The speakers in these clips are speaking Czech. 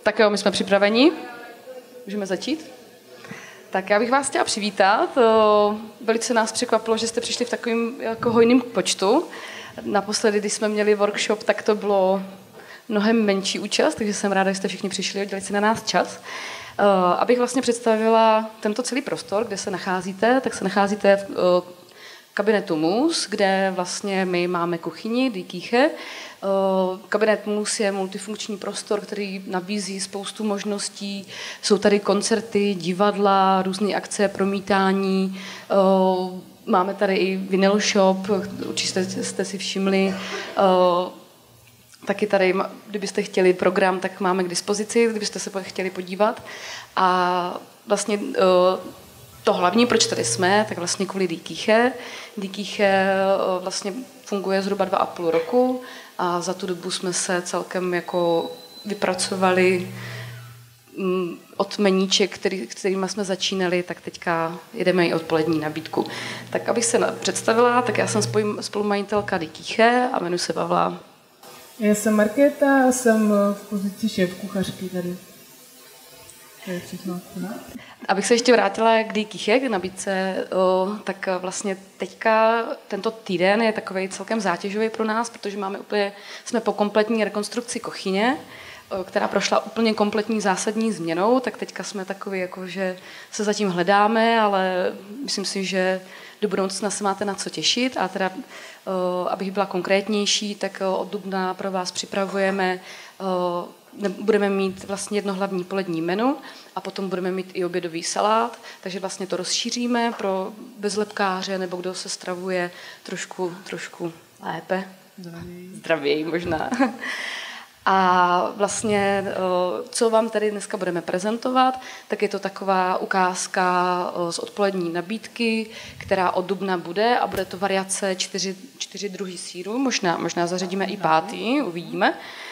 Tak jo, my jsme připraveni. Můžeme začít? Tak já bych vás chtěla přivítat. Velice nás překvapilo, že jste přišli v takovém jako hojném počtu. Naposledy, když jsme měli workshop, tak to bylo mnohem menší účast, takže jsem ráda, že jste všichni přišli a udělali si na nás čas. Abych vlastně představila tento celý prostor, kde se nacházíte, tak se nacházíte v kabinetu MUS, kde vlastně my máme kuchyni, Die Küche. Kabinet MUS je multifunkční prostor, který nabízí spoustu možností. Jsou tady koncerty, divadla, různé akce, promítání. Máme tady i vinyl shop, určitě jste si všimli. Taky tady, kdybyste chtěli program, tak máme k dispozici, kdybyste se chtěli podívat. A vlastně to hlavní, proč tady jsme, tak vlastně kvůli Die Küche. Die Küche vlastně funguje zhruba 2,5 roku a za tu dobu jsme se celkem jako vypracovali od meníček, kterými jsme začínali, tak teďka jedeme i odpolední nabídku. Tak abych se představila, tak já jsem spolumajitelka Die Küche a jmenuji se Pavla. Já jsem Markéta a jsem v pozici šéf kuchařky tady. To je všechno. Abych se ještě vrátila k Die Küche, k nabídce, tak vlastně teďka tento týden je takový celkem zátěžový pro nás, protože jsme po kompletní rekonstrukci kuchyně, která prošla úplně kompletní zásadní změnou, tak teďka jsme takový, jako, že se zatím hledáme, ale myslím si, že do budoucna se máte na co těšit a teda, abych byla konkrétnější, tak od dubna pro vás připravujeme, budeme mít vlastně jedno hlavní polední menu a potom budeme mít i obědový salát, takže vlastně to rozšíříme pro bezlepkáře nebo kdo se stravuje trošku lépe, zdravěji možná. A vlastně, co vám tady dneska budeme prezentovat, tak je to taková ukázka z odpolední nabídky, která od dubna bude a bude to variace 4 druhy sýru, možná zařadíme i 5., uvidíme.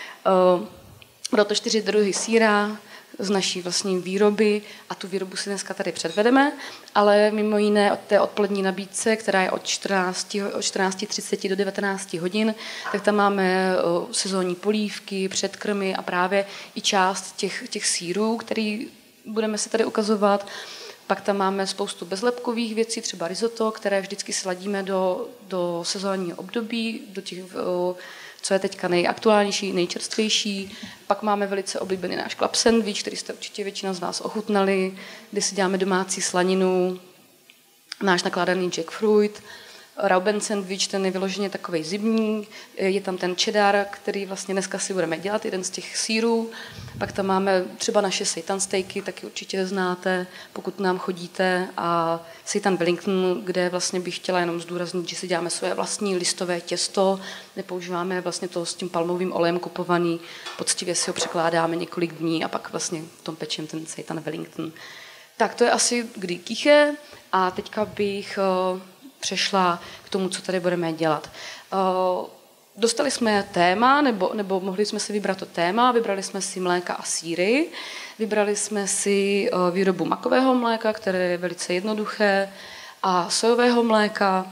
Budou to 4 druhy sýra z naší vlastní výroby a tu výrobu si dneska tady předvedeme, ale mimo jiné od té odpolední nabídce, která je od 14:30 do 19 hodin, tak tam máme sezónní polívky, předkrmy a právě i část těch sýrů, který budeme si tady ukazovat. Pak tam máme spoustu bezlepkových věcí, třeba risotto, které vždycky sladíme do sezónního období, do těch, co je teďka nejaktuálnější, nejčerstvější. Pak máme velice oblíbený náš club sandwich, který jste určitě většina z vás ochutnali, kdy si děláme domácí slaninu, náš nakládaný jackfruit, Rauben sandwich, ten je vyloženě takovej zimní, je tam ten cheddar, který vlastně dneska si budeme dělat, jeden z těch sýrů. Pak tam máme třeba naše seitan steaky, taky určitě znáte, pokud nám chodíte, a seitan Wellington, kde vlastně bych chtěla jenom zdůraznit, že si děláme své vlastní listové těsto, nepoužíváme vlastně to s tím palmovým olejem kupovaný, poctivě si ho překládáme několik dní a pak vlastně v tom pečem ten seitan Wellington. Tak to je asi k Die Küche a teďka bych přešla k tomu, co tady budeme dělat. Dostali jsme téma, nebo mohli jsme si vybrat to téma, vybrali jsme si mléka a sýry, vybrali jsme si výrobu makového mléka, které je velice jednoduché, a sojového mléka,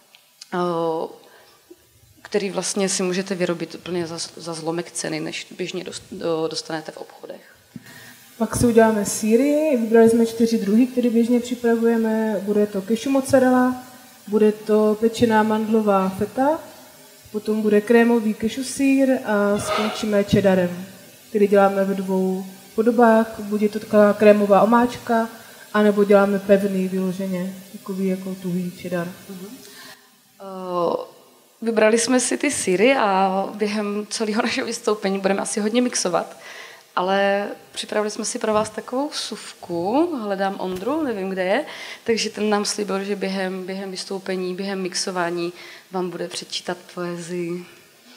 který vlastně si můžete vyrobit úplně za zlomek ceny, než běžně dostanete v obchodech. Pak si uděláme sýry, vybrali jsme 4 druhy, které běžně připravujeme. Bude to cashew mozzarella, bude to pečená mandlová feta, potom bude krémový cashew sýr a skončíme cheddarem, který děláme ve 2 podobách. Bude to taková krémová omáčka, anebo děláme pevný vyloženě, takový jako tuhý cheddar. Vybrali jsme si ty sýry a během celého našeho vystoupení budeme asi hodně mixovat. Ale připravili jsme si pro vás takovou vsuvku, hledám Ondru, nevím, kde je, takže ten nám slíbil, že během vystoupení, během mixování vám bude předčítat poezii.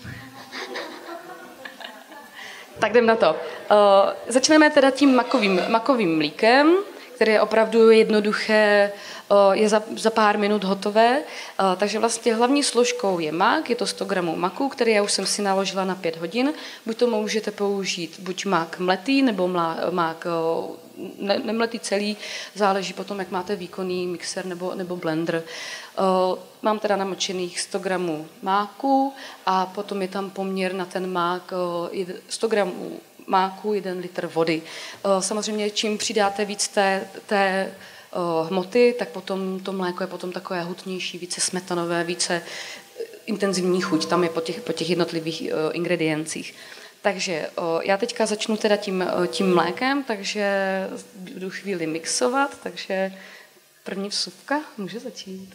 Tak jdem na to. Začneme teda tím makovým mlíkem, které je opravdu jednoduché, je za pár minut hotové. Takže vlastně hlavní složkou je mak, je to 100 gramů maku, který já už jsem si naložila na 5 hodin. Buď to můžete použít buď mak mletý, nebo mak nemletý celý, záleží potom, jak máte výkonný mixer nebo blender. Mám teda namočených 100 gramů máku a potom je tam poměr na ten mák 100 gramů máku, 1 litr vody. Samozřejmě, čím přidáte víc té hmoty, tak potom to mléko je potom takové hutnější, více smetanové, více intenzivní chuť tam je po těch jednotlivých ingrediencích. Takže já teďka začnu teda tím mlékem, takže budu chvíli mixovat, takže první vsuvka může začít.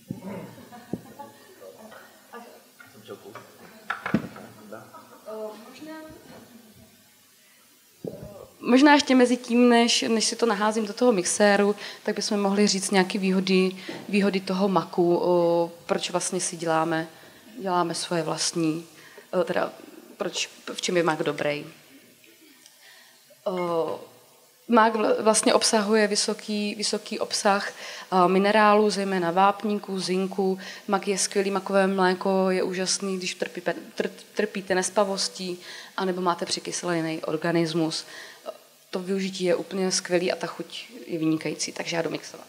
Možná ještě mezi tím, než si to naházím do toho mixéru, tak bychom mohli říct nějaké výhody toho maku, proč vlastně si děláme svoje vlastní, teda v čem je mak dobrý. Mák vlastně obsahuje vysoký obsah minerálů, zejména vápníků, zinku. Mak je skvělý, makové mléko je úžasný, když trpíte nespavostí, anebo máte překyselený organismus. To využití je úplně skvělý a ta chuť je vynikající, takže já jdu mixovat.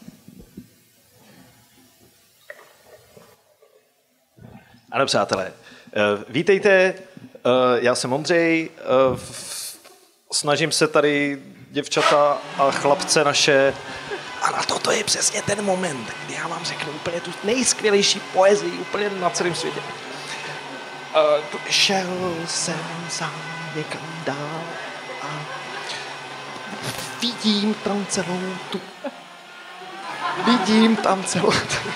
Ano, přátelé, vítejte, já jsem Ondřej, snažím se tady děvčata a chlapce naše, a toto je přesně ten moment, kdy já vám řeknu úplně tu nejskvělejší poezii úplně na celém světě. Šel jsem sám někam dál a vidím tam celou tu.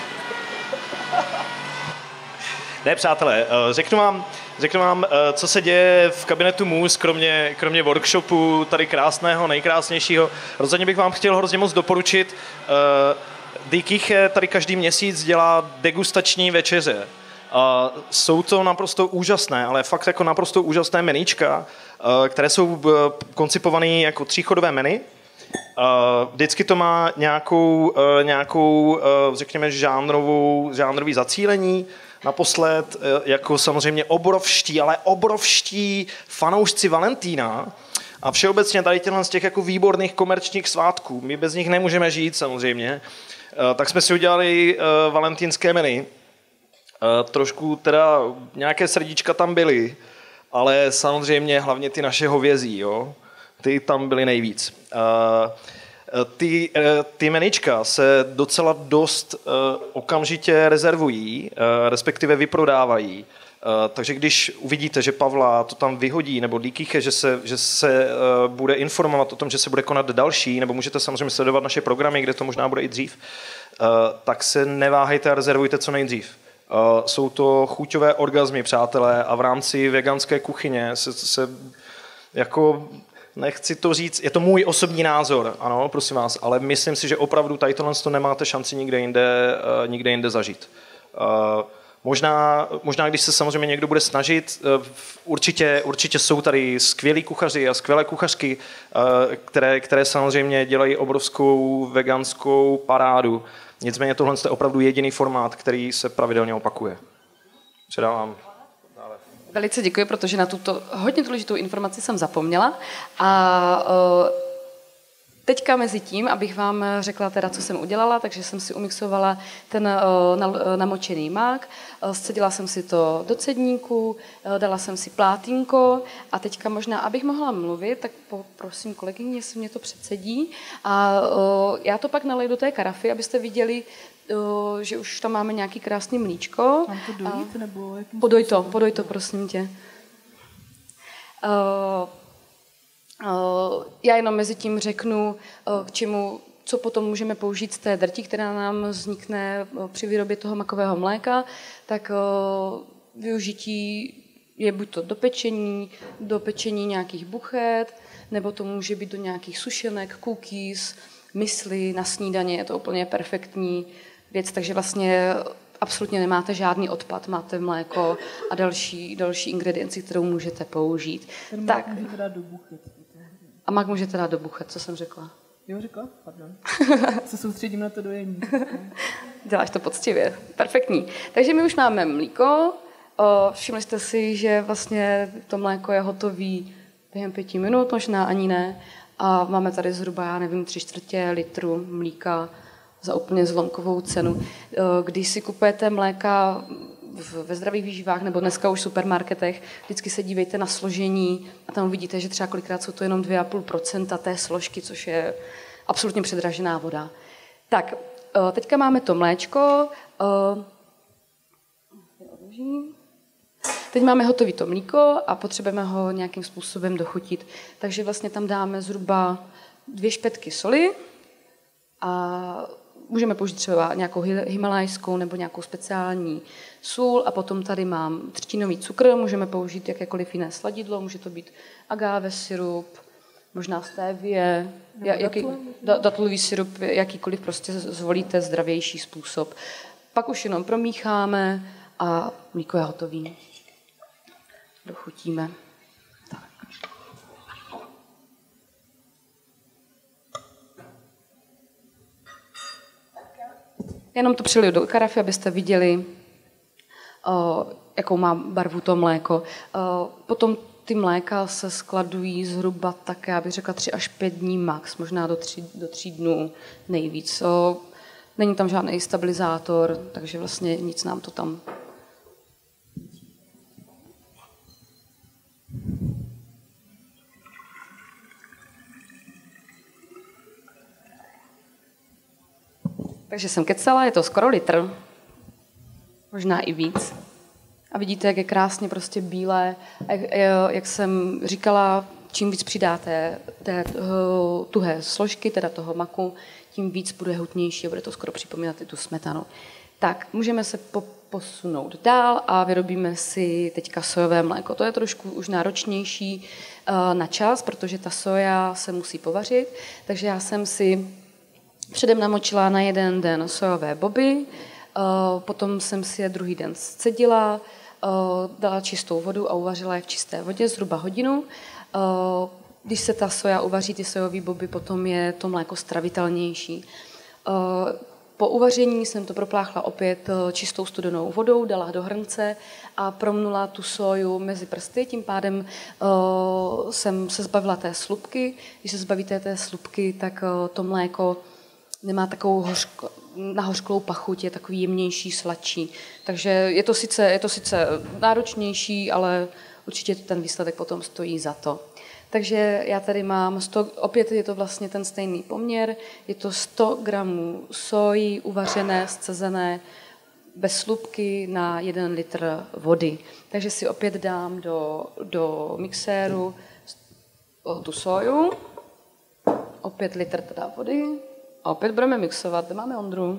Ne, přátelé, řeknu vám, co se děje v kabinetu Můz, kromě workshopu, tady krásného, nejkrásnějšího. Rozhodně bych vám chtěl hrozně moc doporučit. Die Küche tady každý měsíc dělá degustační večeře. Jsou to naprosto úžasné, ale fakt jako naprosto úžasné meníčka, které jsou koncipované jako tříchodové menu. Vždycky to má nějakou řekněme, žánrový zacílení. Naposled jako samozřejmě obrovští fanoušci Valentína a všeobecně tady z těch jako výborných komerčních svátků. My bez nich nemůžeme žít samozřejmě. Tak jsme si udělali valentínské menu. Trošku teda nějaké srdíčka tam byly, ale samozřejmě hlavně ty naše hovězí, jo? Ty tam byly nejvíc. Ty menička se docela dost okamžitě rezervují, respektive vyprodávají. Takže když uvidíte, že Pavla to tam vyhodí, nebo Die Küche, že se bude informovat o tom, že se bude konat další, nebo můžete samozřejmě sledovat naše programy, kde to možná bude i dřív, tak se neváhejte a rezervujte co nejdřív. Jsou to chuťové orgazmy, přátelé, a v rámci veganské kuchyně se jako... Nechci to říct, je to můj osobní názor, ano, prosím vás, ale myslím si, že opravdu tady tohle nemáte šanci nikde jinde zažít. Možná, když se samozřejmě někdo bude snažit, určitě jsou tady skvělí kuchaři a skvělé kuchařky, které samozřejmě dělají obrovskou veganskou parádu. Nicméně tohle je opravdu jediný formát, který se pravidelně opakuje. Předávám. Velice děkuji, protože na tuto hodně důležitou informaci jsem zapomněla. A teďka mezi tím, abych vám řekla teda, co jsem udělala, takže jsem si umixovala ten namočený mák, scedila jsem si to do cedníku, dala jsem si plátínko a teďka možná, abych mohla mluvit, tak prosím kolegyně, jestli mě to předsedí. A já to pak naleju do té karafy, abyste viděli, že už tam máme nějaký krásný mlíčko. Mám to dojít, nebo jakým podoj to, prosím tě. Já jenom mezi tím řeknu, k čemu, co potom můžeme použít z té drti, která nám vznikne při výrobě toho makového mléka, tak využití je buď to do pečení nějakých buchet, nebo to může být do nějakých sušenek, cookies, mysli na snídaně, je to úplně perfektní věc, takže vlastně absolutně nemáte žádný odpad, máte mléko a další ingredienci, kterou můžete použít. Ten mák můžete dát do buchet. A mák můžete dát do buchet, co jsem řekla? Jo, řekla? Pardon. Se soustředím na to dojení. Děláš to poctivě. Perfektní. Takže my už máme mlíko. Všimli jste si, že vlastně to mléko je hotový během 5 minut, možná ani ne. A máme tady zhruba, já nevím, 3/4 litru mlíka za úplně zlomkovou cenu. Když si kupujete mléka ve zdravých výživách nebo dneska už v supermarketech, vždycky se dívejte na složení a tam vidíte, že třeba kolikrát jsou to jenom 2,5% té složky, což je absolutně předražená voda. Tak, teďka máme to mléčko. Teď máme hotové to mlíko a potřebujeme ho nějakým způsobem dochutit. Takže vlastně tam dáme zhruba 2 špetky soli a můžeme použít třeba nějakou himalajskou nebo nějakou speciální sůl a potom tady mám třtinový cukr, můžeme použít jakékoliv jiné sladidlo, může to být agave sirup, možná stevie, datlový sirup, jakýkoliv prostě zvolíte zdravější způsob. Pak už jenom promícháme a mlíko je hotový. Dochutíme. Tak. Jenom to přiliju do karafy, abyste viděli, jakou má barvu to mléko. Potom ty mléka se skladují zhruba tak, já bych řekla 3 až 5 dní max, možná do 3 dnů nejvíc. Není tam žádný stabilizátor, takže vlastně nic nám to tam... Takže jsem kecala, je to skoro litr, možná i víc. A vidíte, jak je krásně prostě bílé. Jak jsem říkala, čím víc přidáte té tuhé složky, teda toho maku, tím víc bude hutnější a bude to skoro připomínat i tu smetanu. Tak, můžeme se posunout dál a vyrobíme si teďka sojové mléko. To je trošku už náročnější na čas, protože ta soja se musí povařit, takže já jsem si předem namočila na 1 den sojové boby, potom jsem si je druhý den scedila, dala čistou vodu a uvařila je v čisté vodě zhruba hodinu. Když se ta soja uvaří, ty sojové boby, potom je to mléko stravitelnější. Po uvaření jsem to propláchla opět čistou studenou vodou, dala do hrnce a promnula tu soju mezi prsty, tím pádem jsem se zbavila té slupky. Když se zbavíte té slupky, tak to mléko nemá takovou nahořklou pachuť, je takový jemnější, sladší. Takže je to sice náročnější, ale určitě ten výsledek potom stojí za to. Takže já tady mám, opět je to vlastně ten stejný poměr, je to 100 gramů soji uvařené, scezené, bez slupky na 1 litr vody. Takže si opět dám do mixéru tu soju, opět litr teda vody a opět budeme mixovat. Kde máme Ondru?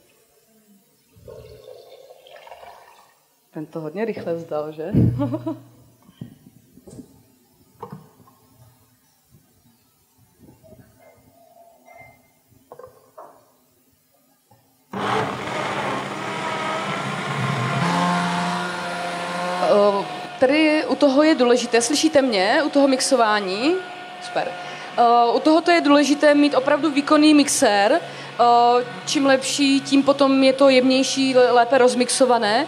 Ten to hodně rychle vzdal, že? Tady u toho je důležité, slyšíte mě, u toho mixování? Super. U tohoto je důležité mít opravdu výkonný mixér. Čím lepší, tím potom je to jemnější, lépe rozmixované.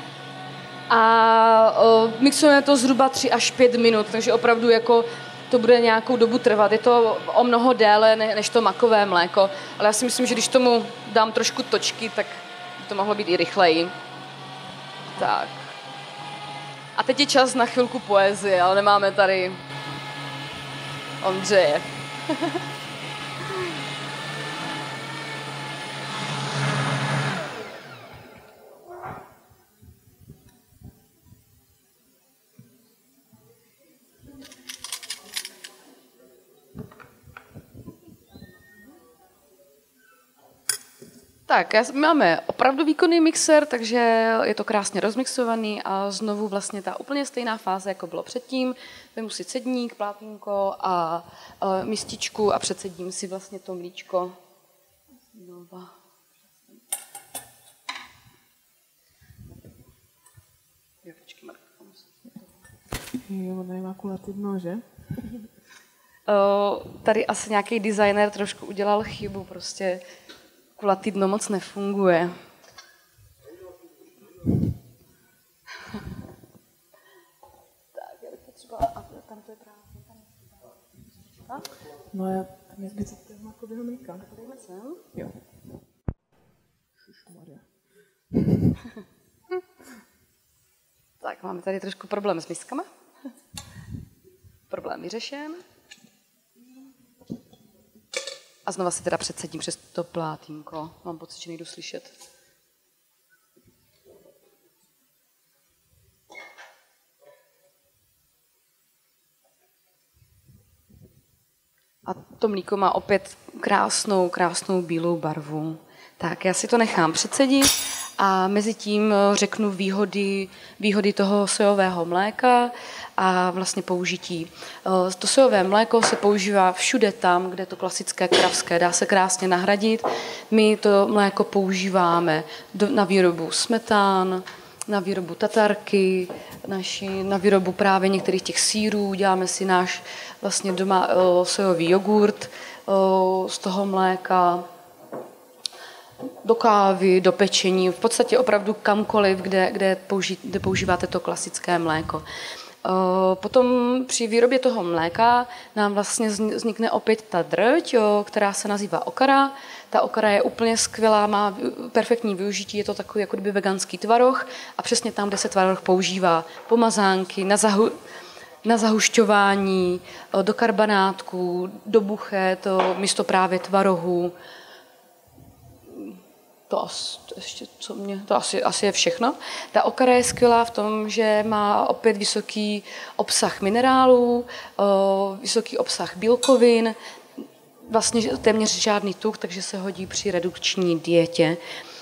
A mixujeme to zhruba 3 až 5 minut, takže opravdu jako to bude nějakou dobu trvat. Je to o mnoho déle než to makové mléko, ale já si myslím, že když tomu dám trošku točky, tak by to mohlo být i rychleji. Tak. A teď je čas na chvilku poezie, ale nemáme tady Ondřeje. Tak, máme opravdu výkonný mixer, takže je to krásně rozmixovaný a znovu vlastně ta úplně stejná fáze, jako bylo předtím. Vemu si cedník, plátínko a mističku a předsedím si vlastně to mlíčko. Znova. Jo, počkej, Marko. Jo, tady má kulatý dno, že? Tady asi nějaký designer trošku udělal chybu, prostě kulatý dno moc nefunguje. Tak, já bych potřebovala... A tam to je právě. No já tam je zbytek toho makového mlíka. Dejme sem. Jo. Šušmaria. Tak, máme tady trošku problém s miskama. Problém vyřešen. A znova si teda předsedím přes to plátínko. Mám pocit, že nejdu slyšet. A to mlíko má opět krásnou bílou barvu. Tak, já si to nechám předsedit a mezi tím řeknu výhody toho sojového mléka a vlastně použití. To sojové mléko se používá všude tam, kde to klasické kravské dá se krásně nahradit. My to mléko používáme na výrobu smetán, na výrobu tatarky, na výrobu právě některých těch sýrů. Děláme si náš vlastně doma sojový jogurt z toho mléka, do kávy, do pečení, v podstatě opravdu kamkoliv, kde používáte to klasické mléko. Potom při výrobě toho mléka nám vlastně vznikne opět ta drť, která se nazývá okara. Ta okara je úplně skvělá, má perfektní využití, je to takový jako kdyby veganský tvaroh a přesně tam, kde se tvaroh používá pomazánky, na zahušťování, do karbanátků, do buchet, místo právě tvarohu. To asi je všechno. Ta okara je skvělá v tom, že má opět vysoký obsah minerálů, vysoký obsah bílkovin, vlastně téměř žádný tuk, takže se hodí při redukční dietě.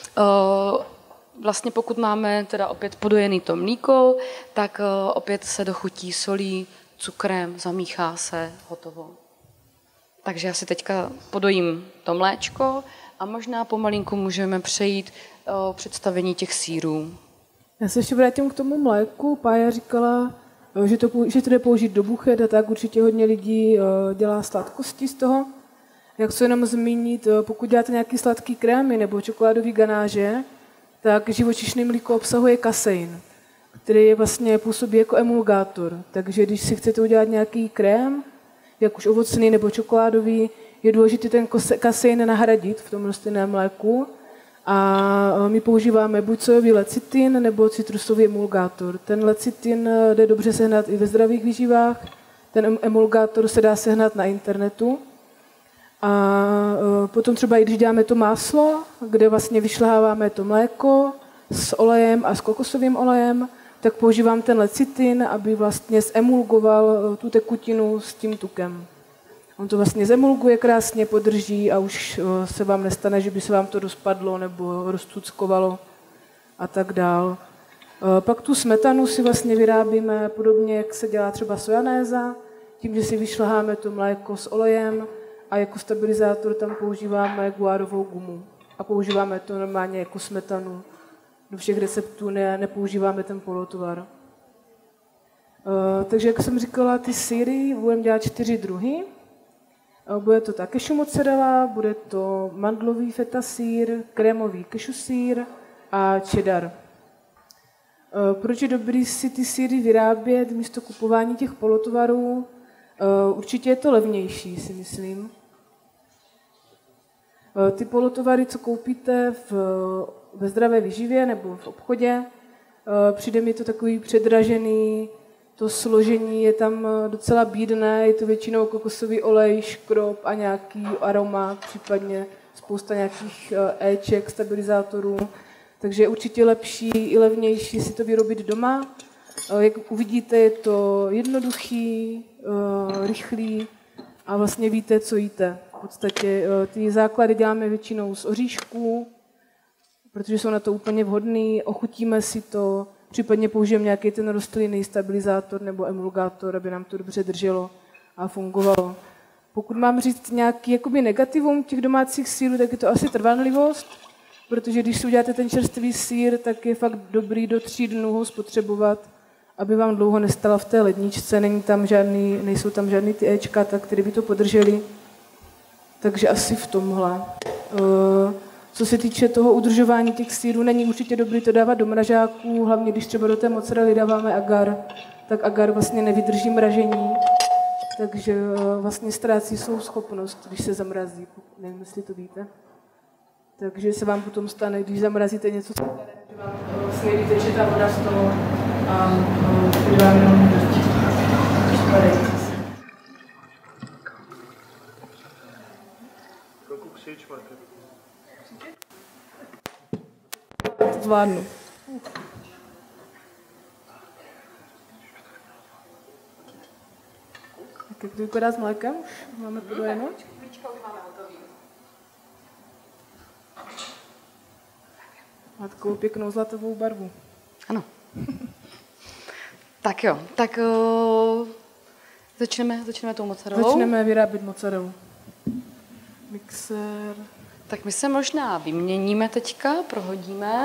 Vlastně pokud máme teda opět podojený to mlíko, tak opět se dochutí solí, cukrem, zamíchá se, hotovo. Takže já si teďka podojím to mléčko a možná pomalinku můžeme přejít o představení těch sýrů. Já se ještě vrátím k tomu mléku. Pája říkala, že to jde použít do buchet a tak určitě hodně lidí dělá sladkosti z toho. Jak chci jenom zmínit, pokud děláte nějaký sladký krémy nebo čokoládový ganáže, tak živočišné mlíko obsahuje kasein, který vlastně působí jako emulgátor. Takže když si chcete udělat nějaký krém, jak už ovocný nebo čokoládový, je důležité ten kasein nahradit v tom rostlinném mléku. A my používáme buď sojový lecitin nebo citrusový emulgátor. Ten lecitin jde dobře sehnat i ve zdravých výživách, ten emulgátor se dá sehnat na internetu. A potom třeba i když děláme to máslo, kde vlastně vyšleháváme to mléko s olejem a s kokosovým olejem, tak používám ten lecitin, aby vlastně zemulgoval tu tekutinu s tím tukem. On to vlastně zemulguje krásně, podrží a už se vám nestane, že by se vám to rozpadlo nebo roztuckovalo a tak dál. Pak tu smetanu si vlastně vyrábíme podobně, jak se dělá třeba sojanéza, tím, že si vyšleháme to mléko s olejem a jako stabilizátor tam používáme guárovou gumu. A používáme to normálně jako smetanu. Do všech receptů nepoužíváme ten polotvar. Takže jak jsem říkala, ty sýry budeme dělat 4 druhy. Bude to ta cashew mozzarella, bude to mandlový feta sýr, krémový cashew sýr a cheddar. Proč je dobrý si ty sýry vyrábět místo kupování těch polotovarů? Určitě je to levnější, si myslím. Ty polotovary, co koupíte ve zdravé výživě nebo v obchodě, přijde mi to takový předražený, to složení je tam docela bídné, je to většinou kokosový olej, škrob a nějaký aroma, případně spousta nějakých éček, stabilizátorů. Takže je určitě lepší i levnější si to vyrobit doma. Jak uvidíte, je to jednoduchý, rychlý a vlastně víte, co jíte. V podstatě ty základy děláme většinou z oříšků, protože jsou na to úplně vhodný, ochutíme si to, případně použijeme nějaký ten rostlinný stabilizátor nebo emulgátor, aby nám to dobře drželo a fungovalo. Pokud mám říct nějaký jakoby negativum těch domácích sýrů, tak je to asi trvanlivost, protože když si uděláte ten čerstvý sýr, tak je fakt dobrý do 3 dnů ho spotřebovat, aby vám dlouho nestala v té ledničce, nejsou tam žádný ty éčka, které by to podržely. Takže asi v tomhle. Co se týče toho udržování těch sýrů, není určitě dobrý to dávat do mražáků, hlavně když třeba do té mozzarelly dáváme agar, tak agar vlastně nevydrží mražení, takže vlastně ztrácí svou schopnost, když se zamrazí. Nevím, jestli to víte. Takže se vám potom stane, když zamrazíte něco, že vám vlastně vyteče ta voda z toho a přidáme jenom padající. Zvládnu. Tak jak to vypadá s mlékem? Už máme podojeno? Má takovou pěknou zlatovou barvu. Ano. Tak jo, tak začneme tou mozzarellou. Začneme vyrábět mozzarellu. Mixér. Tak my se možná vyměníme teďka, prohodíme.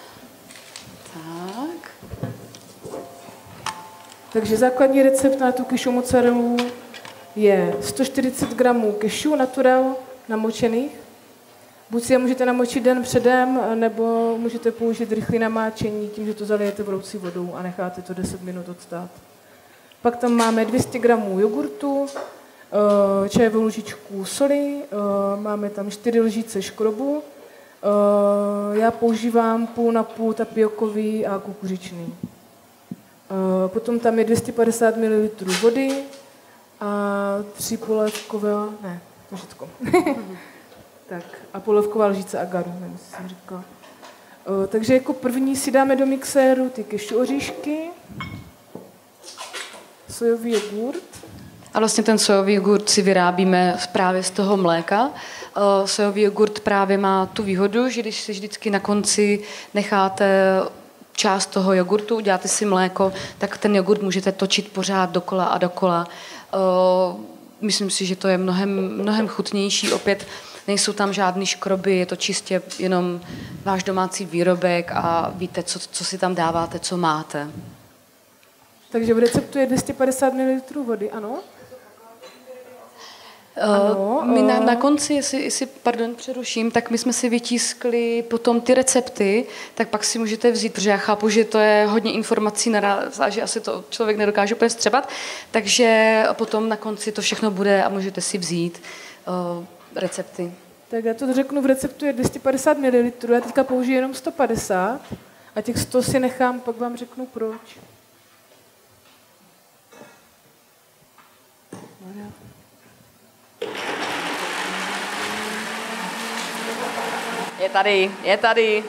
Tak. Takže základní recept na tu kešu mozzarellu je 140 gramů kešu naturel namočených. Buď si je můžete namočit den předem, nebo můžete použít rychlé namáčení tím, že to zalijete vroucí vodou a necháte to 10 minut odstát. Pak tam máme 200 gramů jogurtu, čajovou lžičku soli, máme tam 4 lžíce škrobu. Já používám půl na půl tapiokový a kukuřičný. Potom tam je 250 ml vody a 3 polévkové, ne, to všechno. Tak, a polévková lžíce agaru, nevím, jestli jsem říkala. Takže jako první si dáme do mixéru ty kešu oříšky, sojový jogurt. A vlastně ten sojový jogurt si vyrábíme právě z toho mléka. Sojový jogurt právě má tu výhodu, že když si vždycky na konci necháte část toho jogurtu, uděláte si mléko, tak ten jogurt můžete točit pořád dokola a dokola. Myslím si, že to je mnohem chutnější. Opět nejsou tam žádný škroby, je to čistě jenom váš domácí výrobek a víte, co si tam dáváte, co máte. Takže v receptu je 250 ml vody, ano? Ano, my na konci, jestli pardon, přeruším, tak my jsme si vytiskli potom ty recepty, tak pak si můžete vzít, protože já chápu, že to je hodně informací naraz a že asi to člověk nedokáže úplně vstřebat, takže potom na konci to všechno bude a můžete si vzít recepty. Tak já to řeknu, v receptu je 250 ml, já teďka použiju jenom 150 a těch 100 si nechám, pak vám řeknu proč. Je tady.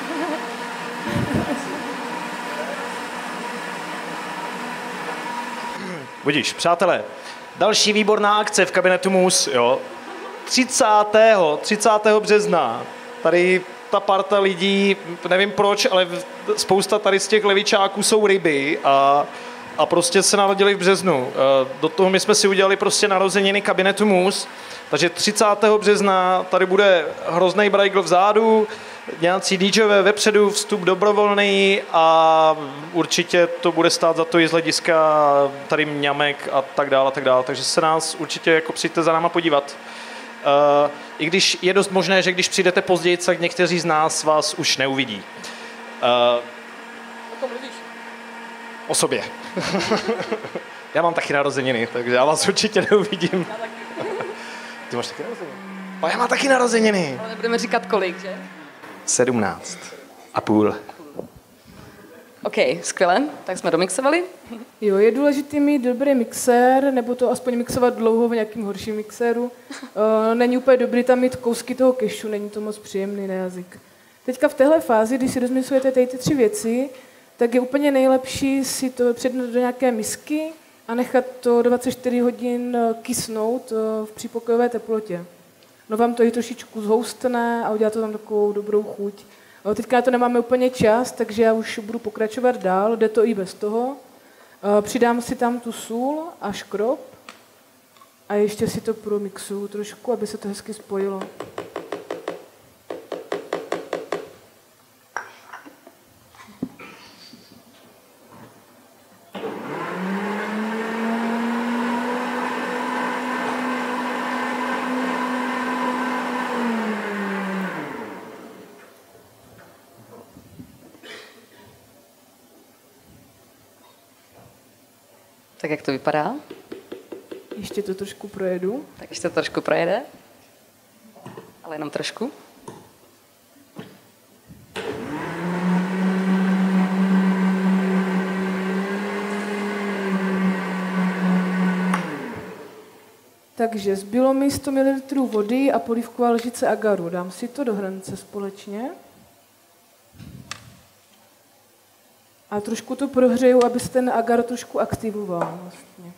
Budíš, přátelé, další výborná akce v kabinetu Mus, jo. 30. března tady ta parta lidí, nevím proč, ale spousta tady z těch levičáků jsou ryby a prostě se narodili v březnu. Do toho my jsme si udělali prostě narozeniny kabinetu Mus, takže 30. března tady bude hroznej brajgl vzadu, nějací DJové vepředu, vstup dobrovolný a určitě to bude stát za to i z hlediska tady mňamek a tak dále, takže se nás určitě jako přijďte za náma podívat. I když je dost možné, že když přijdete později, tak někteří z nás vás už neuvidí. O tom mluvíš? O sobě. Já mám taky narozeniny, takže já vás určitě neuvidím. Ty máš taky narozeniny? A já mám taky narozeniny. Ale nebudeme říkat kolik, že? 17 a půl. OK, skvěle, tak jsme domixovali. Jo, je důležité mít dobrý mixér, nebo to aspoň mixovat dlouho v nějakým horším mixéru. Není úplně dobrý tam mít kousky toho kešu, není to moc příjemný na jazyk. Teďka v téhle fázi, když si rozmyslujete tady ty 3 věci, tak je úplně nejlepší si to přednout do nějaké misky a nechat to 24 hodin kysnout v přípokojové teplotě. No vám to i trošičku zhoustne a udělá to tam takovou dobrou chuť. Teďka na to nemáme úplně čas, takže já už budu pokračovat dál, jde to i bez toho. Přidám si tam tu sůl a škrob a ještě si to promixuju trošku, aby se to hezky spojilo. Tak jak to vypadá? Ještě to trošku projedu. Tak ještě to trošku projede. Ale jenom trošku. Takže zbylo mi 100 ml vody a polívková lžice agaru. Dám si to do hrnce společně. A trošku to prohřeju, aby se ten agar trošku aktivoval vlastně.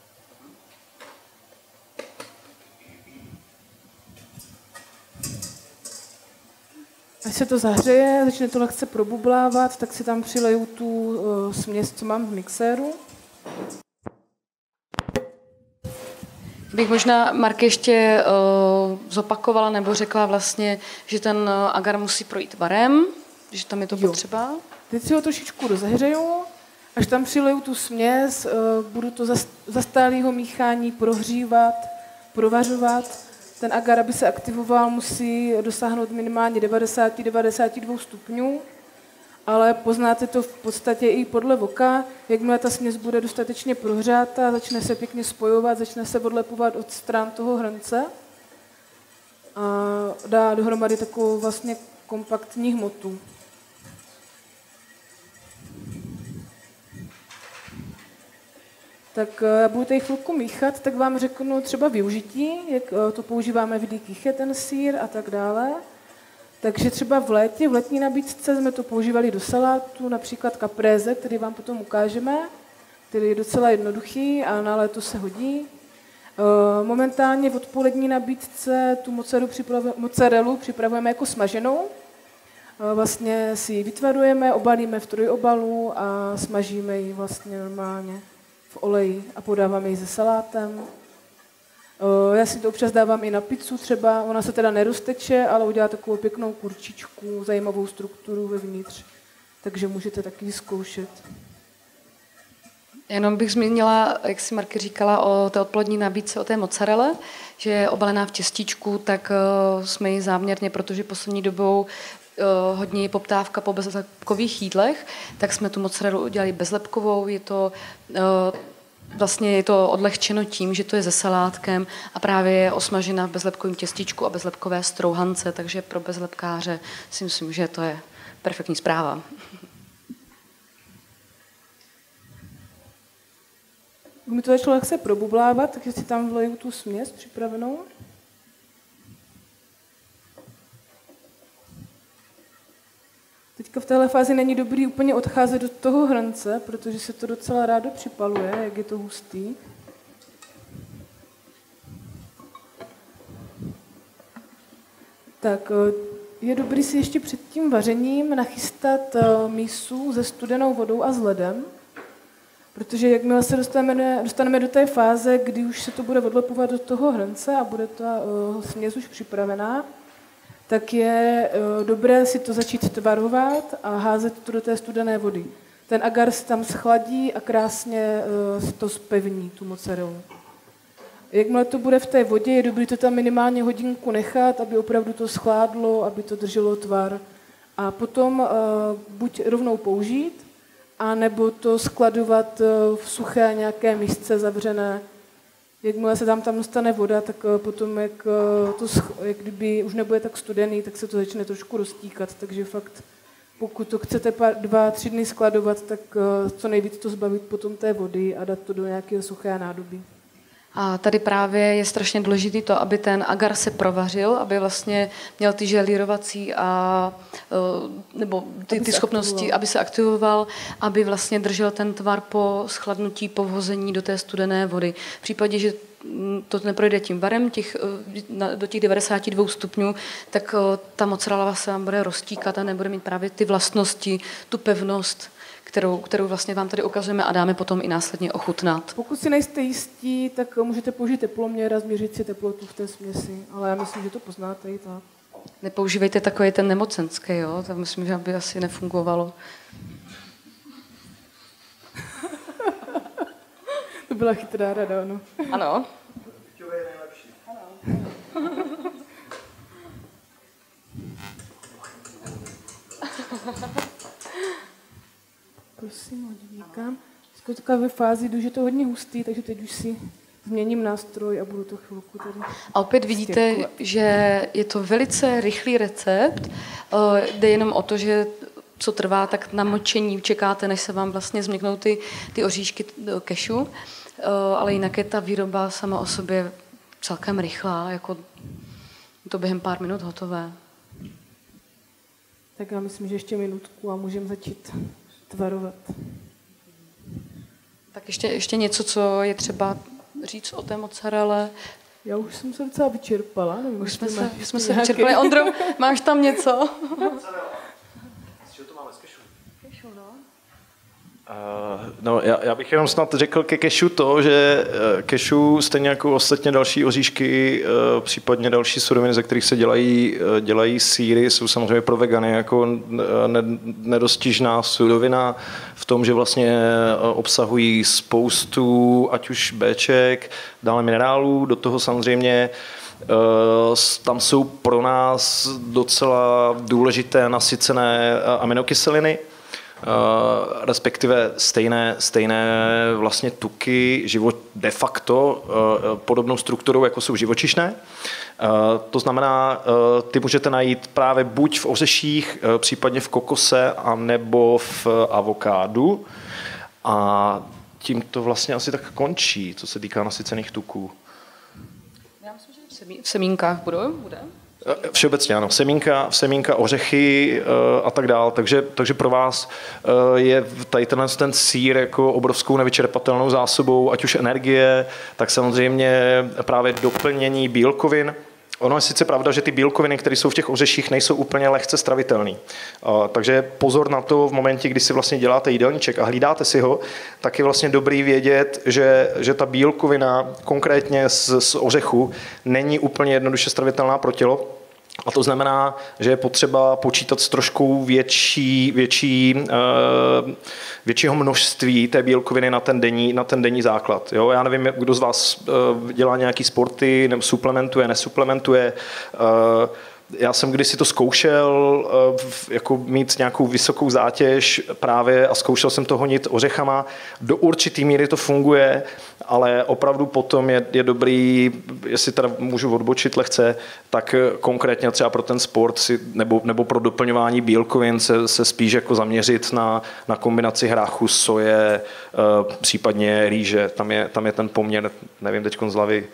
Až se to zahřeje, začne to lehce probublávat, tak si tam přileju tu směs, co mám v mixéru. Bych možná, Marky, ještě zopakovala nebo řekla vlastně, že ten agar musí projít varem, že tam je to potřeba. Teď si ho trošičku rozehřeju, až tam přileju tu směs, budu to za stálého míchání prohřívat, provařovat. Ten agar, aby se aktivoval, musí dosáhnout minimálně 90-92 stupňů, ale poznáte to v podstatě i podle voka. Jakmile ta směs bude dostatečně prohřátá, začne se pěkně spojovat, začne se odlepovat od stran toho hrnce a dá dohromady takovou vlastně kompaktní hmotu. Tak já budu tady chvilku míchat, tak vám řeknu třeba využití, jak to používáme v dýkyche, ten sýr a tak dále. Takže třeba v letní nabídce jsme to používali do salátu, například caprese, který vám potom ukážeme, který je docela jednoduchý a na léto se hodí. Momentálně v odpolední nabídce tu mozzarellu připravujeme jako smaženou. Vlastně si ji vytvarujeme, obalíme v trojobalu a smažíme ji vlastně normálně v oleji a podáváme ji se salátem. Já si to občas dávám i na pizzu třeba, ona se teda nerozteče, ale udělá takovou pěknou kurčičku, zajímavou strukturu vevnitř, takže můžete taky zkoušet. Jenom bych zmínila, jak si Marky říkala o té odpolední nabídce, o té mozzarelle, že je obalená v těstíčku, tak jsme ji záměrně, protože poslední dobou hodně je poptávka po bezlepkových jídlech, tak jsme tu mozzarellu udělali bezlepkovou, vlastně je to odlehčeno tím, že to je se salátkem a právě je osmažena v bezlepkovém těstíčku a bezlepkové strouhance, takže pro bezlepkáře si myslím, že to je perfektní zpráva. Mi to začalo lehce probublávat, takže si tam vleju tu směs připravenou. Teďka v téhle fázi není dobrý úplně odcházet do toho hrnce, protože se to docela rádo připaluje, jak je to hustý. Tak je dobrý si ještě před tím vařením nachystat mísu se studenou vodou a s ledem, protože jakmile se dostaneme do té fáze, kdy už se to bude odlepovat do toho hrnce a bude ta směs už připravená, tak je dobré si to začít tvarovat a házet to do té studené vody. Ten agar se tam schladí a krásně to zpevní, tu mozzarellu. Jakmile to bude v té vodě, je dobré to tam minimálně hodinku nechat, aby opravdu to schládlo, aby to drželo tvar. A potom buď rovnou použít, a nebo to skladovat v suché nějaké misce zavřené. Jakmile se tam dostane voda, tak potom, jak kdyby už nebude tak studený, tak se to začne trošku roztíkat. Takže fakt, pokud to chcete 2-3 dny skladovat, tak co nejvíc to zbavit potom té vody a dát to do nějakého suché nádobí. A tady právě je strašně důležité to, aby ten agar se provařil, aby vlastně měl ty želírovací nebo ty schopnosti, aby se aktivoval, aby vlastně držel ten tvar po schladnutí, po vhození do té studené vody. V případě, že to neprojde tím varem do těch 92 stupňů, tak ta mozzarella se vám bude roztíkat a nebude mít právě ty vlastnosti, tu pevnost, kterou vlastně vám tady ukazujeme a dáme potom i následně ochutnat. Pokud si nejste jistí, tak můžete použít teploměr a změřit si teplotu v té směsi, ale já myslím, že to poznáte i tak. Nepoužívejte takový ten nemocenský, jo? To myslím, že by asi nefungovalo. To byla chytrá rada, ano. Ano. Křičové je nejlepší. Prosím, odvíkám. Teďka ve fázi, že to hodně hustý, takže teď už si změním nástroj a budu to chvilku tady. A opět vidíte, že je to velice rychlý recept. Jde jenom o to, že co trvá, tak na močení čekáte, než se vám vlastně změknou ty oříšky kešu, ale jinak je ta výroba sama o sobě celkem rychlá, jako to během pár minut hotové. Tak já myslím, že ještě minutku a můžeme začít tvarovat. Tak ještě něco, co je třeba říct o té mozzarelle. Já už jsem se docela vyčerpala. Nevím, Už jsme se vyčerpali. Ondro, máš tam něco? Z čeho to máme? Z kešu? Kešu, no. No, já bych jenom snad řekl ke kešu to, že kešu stejně jako ostatně další oříšky, případně další suroviny, ze kterých se dělají sýry, jsou samozřejmě pro vegany jako nedostižná surovina v tom, že vlastně obsahují spoustu ať už béček, dále minerálů, do toho samozřejmě tam jsou pro nás docela důležité nasycené aminokyseliny, respektive stejné vlastně tuky de facto podobnou strukturou, jako jsou živočišné. To znamená, ty můžete najít právě buď v ořeších, případně v kokose, anebo v avokádu. A tím to vlastně asi tak končí, co se týká nasycených tuků. Já myslím, že v semínkách bude? Všeobecně ano, semínka, ořechy a tak dál, takže pro vás je tady ten sýr jako obrovskou nevyčerpatelnou zásobou, ať už energie, tak samozřejmě právě doplnění bílkovin. Ono je sice pravda, že ty bílkoviny, které jsou v těch ořeších, nejsou úplně lehce stravitelné. Takže pozor na to v momentě, kdy si vlastně děláte jídelníček a hlídáte si ho, tak je vlastně dobrý vědět, že ta bílkovina konkrétně z ořechu není úplně jednoduše stravitelná pro tělo. A to znamená, že je potřeba počítat s trošku většího množství té bílkoviny na ten denní základ. Jo? Já nevím, kdo z vás dělá nějaký sporty, nebo suplementuje, nesuplementuje. Já jsem kdysi to zkoušel, jako mít nějakou vysokou zátěž právě a zkoušel jsem to honit ořechama. Do určitý míry to funguje, ale opravdu potom je dobrý, jestli teda můžu odbočit lehce, tak konkrétně třeba pro ten sport nebo pro doplňování bílkovin se spíš jako zaměřit na kombinaci hráchu, soje, případně rýže. Tam je ten poměr, nevím teďkon z hlavy,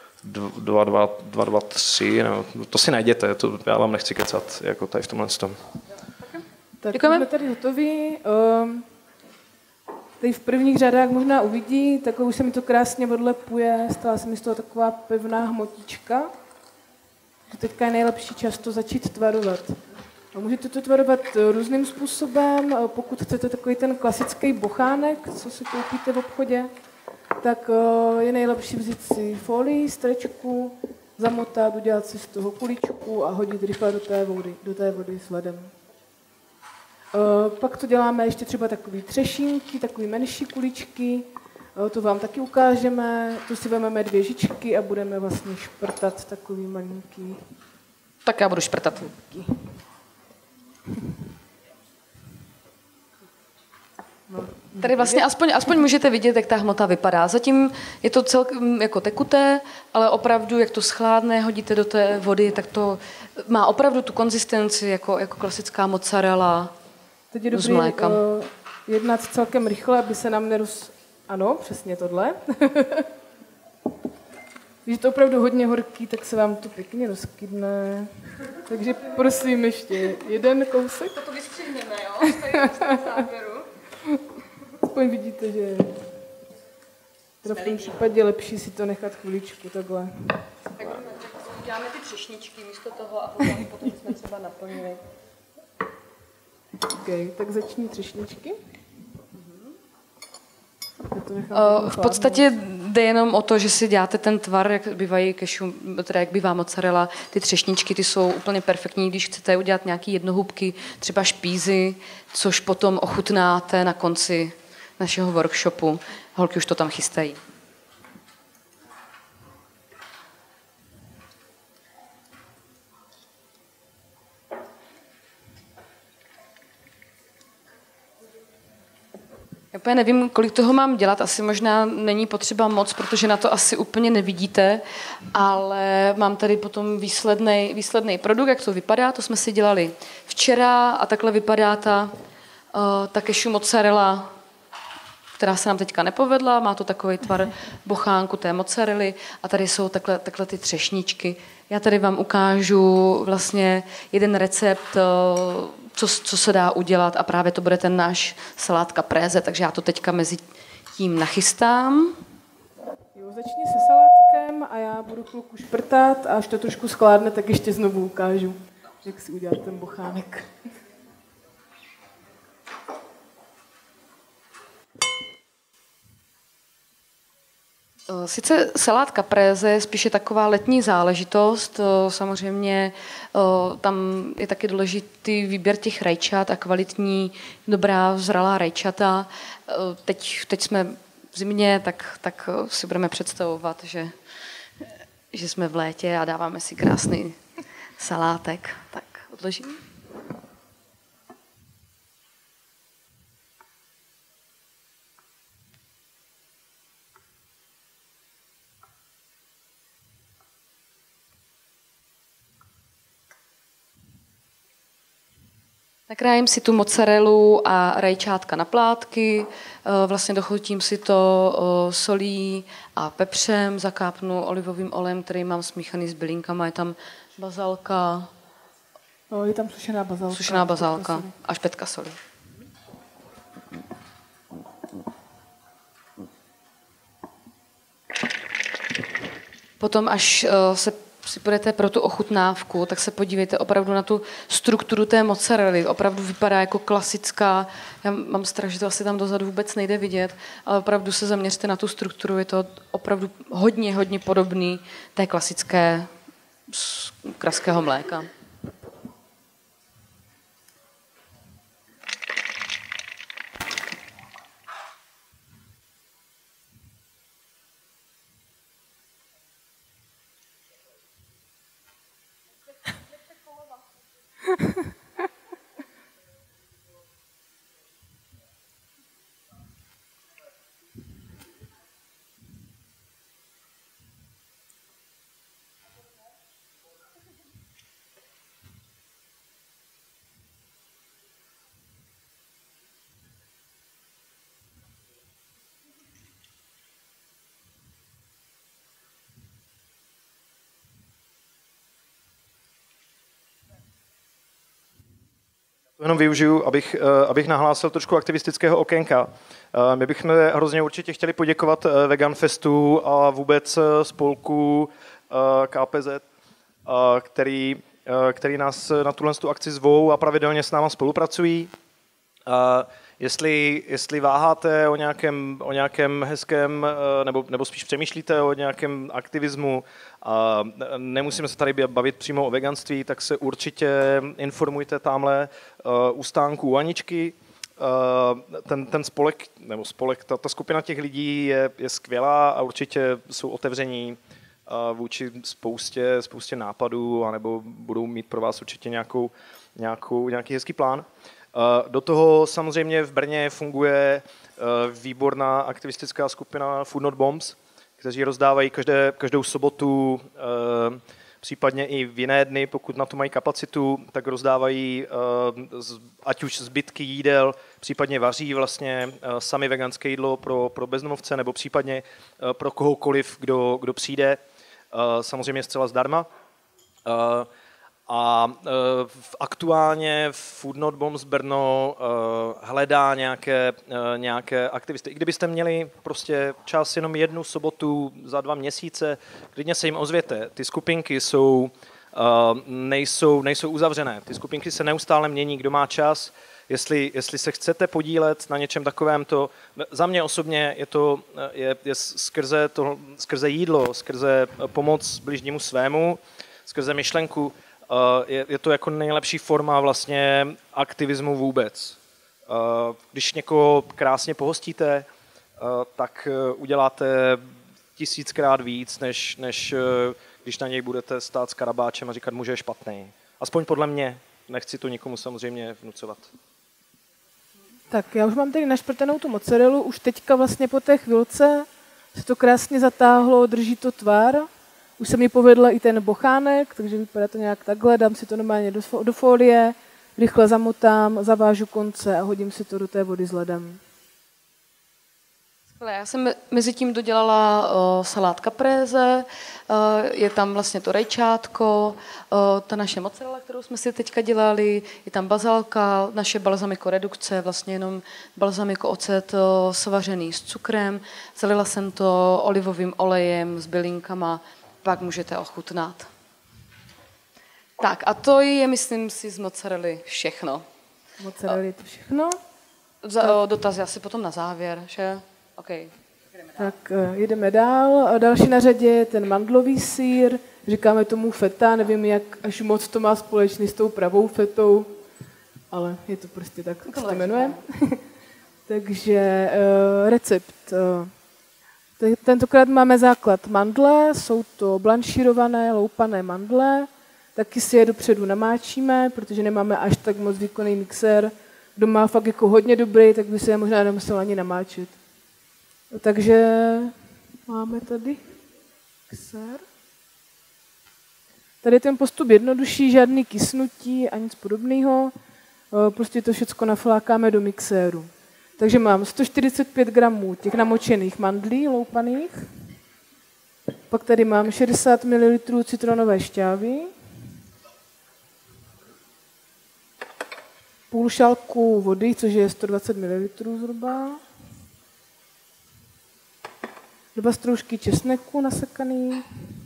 2, 3, no, to si najděte, to já vám nechci kecat, jako tady v tomhle tom. Tak jsme tady hotoví. Tady v prvních řadách možná uvidí, takhle už se mi to krásně odlepuje, stala se mi z toho taková pevná hmotička. Teďka je nejlepší čas to začít tvarovat. Můžete to tvarovat různým způsobem, pokud chcete takový ten klasický bochánek, co si koupíte v obchodě, tak je nejlepší vzít si folii, strečku, zamotat, udělat si z toho kuličku a hodit rychle do té vody s ledem. Pak to děláme ještě třeba takový třešínky, takový menší kuličky, to vám taky ukážeme, tu si vezmeme 2 žičky a budeme vlastně šprtat takový malinký. Tak já budu šprtat. No. Tady vlastně aspoň můžete vidět, jak ta hmota vypadá. Zatím je to celkem jako tekuté, ale opravdu, jak to schládne, hodíte do té vody, tak to má opravdu tu konzistenci jako klasická mozzarella. Teď je dobrý jednat celkem rychle, aby se nám Ano, přesně tohle. Když je to opravdu hodně horký, tak se vám to pěkně rozkydne. Takže prosím ještě jeden kousek. To vystřihneme, jo? Aspoň vidíte, že v tom případě lepší si to nechat chviličku takhle. Tak uděláme ty třešničky místo toho a potom jsme třeba naplnili. OK, tak začni třešničky. V podstatě jde jenom o to, že si děláte ten tvar, jak bývají kešu, teda jak bývá mozzarella. Ty třešničky, ty jsou úplně perfektní, když chcete udělat nějaký jednohubky, třeba špízy, což potom ochutnáte na konci našeho workshopu. Holky už to tam chystají. Já úplně nevím, kolik toho mám dělat, asi možná není potřeba moc, protože na to asi úplně nevidíte, ale mám tady potom výsledný produkt, jak to vypadá, to jsme si dělali včera a takhle vypadá ta cashew mozzarella, která se nám teďka nepovedla. Má to takový tvar bochánku té mozzarelly a tady jsou takhle ty třešničky. Já tady vám ukážu vlastně jeden recept, co se dá udělat a právě to bude ten náš salát caprese, takže já to teďka mezi tím nachystám. Jo, začni se salátkem a já budu chvilku šprtat a až to trošku skládne, tak ještě znovu ukážu, jak si udělat ten bochánek. Sice salát caprese je spíše taková letní záležitost, samozřejmě tam je taky důležitý výběr těch rajčat a kvalitní, dobrá, zralá rajčata. Teď jsme v zimě, tak si budeme představovat, že jsme v létě a dáváme si krásný salátek. Tak odložím. Nakrájím si tu mozzarellu a rajčátka na plátky, vlastně dochutím si to solí a pepřem, zakápnu olivovým olejem, který mám smíchaný s bylinkama, je tam bazalka. No, je tam sušená bazalka. Sušená bazalka a špetka soli. Potom, až si půjdete pro tu ochutnávku, tak se podívejte opravdu na tu strukturu té mozzarelly. Opravdu vypadá jako klasická. Já mám strach, že to asi tam dozadu vůbec nejde vidět, ale opravdu se zaměřte na tu strukturu. Je to opravdu hodně podobný té klasické z kraského mléka. Jenom využiju, abych nahlásil trošku aktivistického okénka. My bychom hrozně určitě chtěli poděkovat Vegan Festu a vůbec spolku KPZ, který nás na tuhle akci zvou a pravidelně s náma spolupracují. Jestli váháte o nějakém hezkém, nebo spíš přemýšlíte o nějakém aktivismu a nemusíme se tady bavit přímo o veganství, tak se určitě informujte tamhle u stánku u Aničky. Ten spolek, ta skupina těch lidí je skvělá a určitě jsou otevření vůči spoustě nápadů, anebo budou mít pro vás určitě nějaký hezký plán. Do toho samozřejmě v Brně funguje výborná aktivistická skupina Food Not Bombs, kteří rozdávají každou sobotu, případně i v jiné dny, pokud na to mají kapacitu, tak rozdávají ať už zbytky jídel, případně vaří vlastně sami veganské jídlo pro bezdomovce nebo případně pro kohokoliv, kdo přijde, samozřejmě zcela zdarma. A aktuálně Food Not Bombs Brno hledá nějaké aktivisty. I kdybyste měli prostě čas jenom jednu sobotu za 2 měsíce, klidně se jim ozvěte. Ty skupinky nejsou uzavřené. Ty skupinky se neustále mění, kdo má čas. Jestli se chcete podílet na něčem takovém, to za mě osobně je skrze jídlo, skrze pomoc bližnímu svému, skrze myšlenku, je to jako nejlepší forma vlastně aktivismu vůbec. Když někoho krásně pohostíte, tak uděláte 1000krát víc, než když na něj budete stát s karabáčem a říkat mu, že je špatný. Aspoň podle mě. Nechci to nikomu samozřejmě vnucovat. Tak já už mám tady našprtenou tu mozzarellu, už teďka vlastně po té chvilce se to krásně zatáhlo, drží to tvar. Už se mi povedla i ten bochánek, takže vypadá to nějak takhle, dám si to normálně do folie, rychle zamotám, zavážu konce a hodím si to do té vody s ledem. Já jsem mezi tím dodělala salát caprese, je tam vlastně to rajčátko, ta naše mozzarella, kterou jsme si teďka dělali, je tam bazalka, naše balzamiko redukce, vlastně jenom balzamiko ocet svařený s cukrem, zalila jsem to olivovým olejem s bylinkama, pak můžete ochutnat. Tak a to je, myslím si, z mozzarelly všechno. Mozzarella je to všechno. Dotazy asi potom na závěr, že? Okay. Tak jedeme dál. A další na řadě je ten mandlový sýr. Říkáme tomu feta, nevím, jak až moc to má společný s tou pravou fetou, ale je to prostě tak, co to jmenuje. Takže recept. Tentokrát máme základ mandle, jsou to blanšírované, loupané mandle. Taky si je dopředu namáčíme, protože nemáme až tak moc výkonný mixér. Kdo má fakt jako hodně dobrý, tak by se je možná nemusel ani namáčet. Takže máme tady mixér. Tady je ten postup jednodušší, žádný kysnutí a nic podobného. Prostě to všechno naflákáme do mixéru. Takže mám 145 gramů těch namočených mandlí loupaných. Pak tady mám 60 ml citronové šťávy. Půl šálku vody, což je 120 ml zhruba. 2 stroužky česneku nasekaný.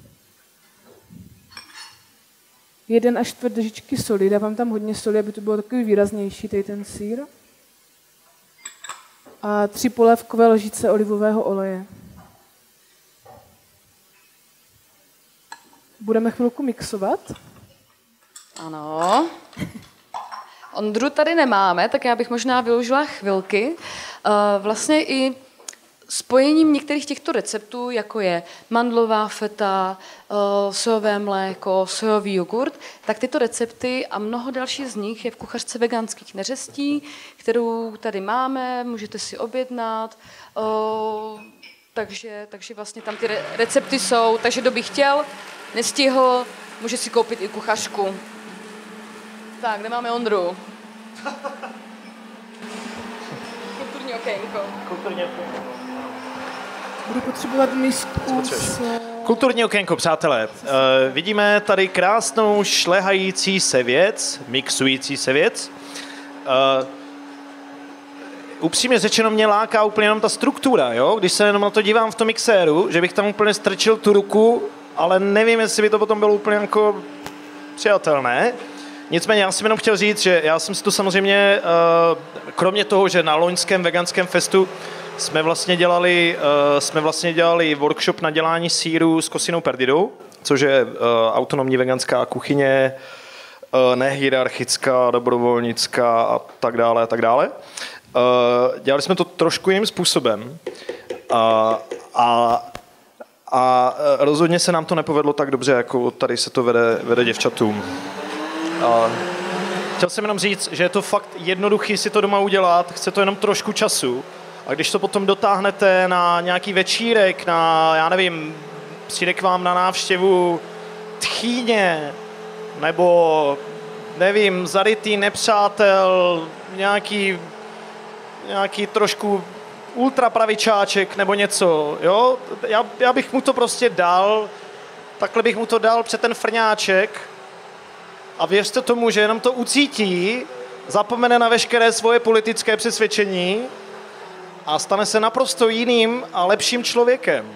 1 až 4 lžičky soli. Dávám tam hodně soli, aby to bylo takový výraznější, tady ten sýr. A 3 polévkové lžice olivového oleje. Budeme chvilku mixovat. Ano. Ondru tady nemáme, tak já bych možná využila chvilky. Vlastně i spojením některých těchto receptů, jako je mandlová feta, sojové mléko, sojový jogurt, tak tyto recepty a mnoho dalších z nich je v kuchařce veganských neřestí, kterou tady máme, můžete si objednat. Takže vlastně tam ty recepty jsou, takže kdo by chtěl, nestihl, může si koupit i kuchařku. Tak, kde máme Ondru? Kulturní okénko. Kulturní okénko. Budu potřebovat misku. Kulturní okénko, přátelé. Vidíme tady krásnou šlehající se věc, mixující se věc. Upřímně řečeno mě láká úplně jenom ta struktura, jo? Když se jenom na to dívám v tom mixéru, že bych tam úplně strčil tu ruku, ale nevím, jestli by to potom bylo úplně jako přijatelné. Nicméně já jsem jenom chtěl říct, že já jsem si to samozřejmě, kromě toho, že na loňském veganském festu jsme vlastně dělali workshop na dělání sýru s Cocinou Perdidou, což je autonomní veganská kuchyně, nehierarchická, dobrovolnická a tak dále a tak dále. Dělali jsme to trošku jiným způsobem a rozhodně se nám to nepovedlo tak dobře, jako tady se to vede děvčatům. Chtěl jsem jenom říct, že je to fakt jednoduchý si to doma udělat, chce to jenom trošku času a když to potom dotáhnete na nějaký večírek, já nevím, přijde k vám na návštěvu tchýně, nebo nevím, zarytý nepřátel, nějaký trošku ultrapravičáček nebo něco, jo? Já bych mu to prostě dal, takhle bych mu to dal před ten frňáček a věřte tomu, že jenom to ucítí, zapomene na veškeré svoje politické přesvědčení a stane se naprosto jiným a lepším člověkem.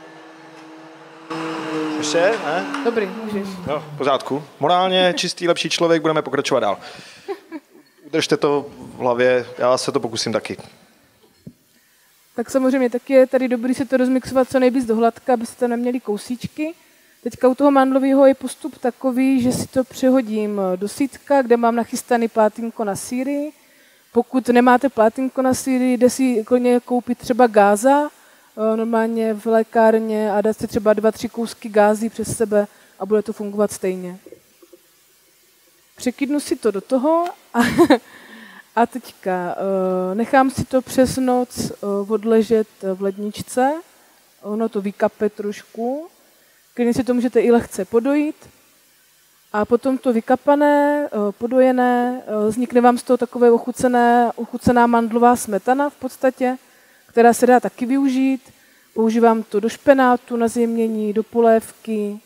Ještě? Ne? Dobrý, můžeš. Jo, v pořádku. Morálně čistý, lepší člověk, budeme pokračovat dál. Udržte to v hlavě, já se to pokusím taky. Tak samozřejmě taky je tady dobrý si to rozmixovat co nejvíc do hladka, abyste tam neměli kousíčky. Teďka u toho mandlového je postup takový, že si to přehodím do sítka, kde mám nachystaný plátínko na sýry. Pokud nemáte plátínko na sýry, jde si klidně koupit třeba gáza, normálně v lékárně a dát si třeba 2-3 kousky gází přes sebe a bude to fungovat stejně. Překydnu si to do toho a teďka nechám si to přes noc odležet v ledničce, ono to vykape trošku, klidně si to můžete i lehce podojit a potom to vykapané, podojené, vznikne vám z toho takové ochucená mandlová smetana v podstatě, která se dá taky využít. Používám to do špenátu na zjemnění, do polévky.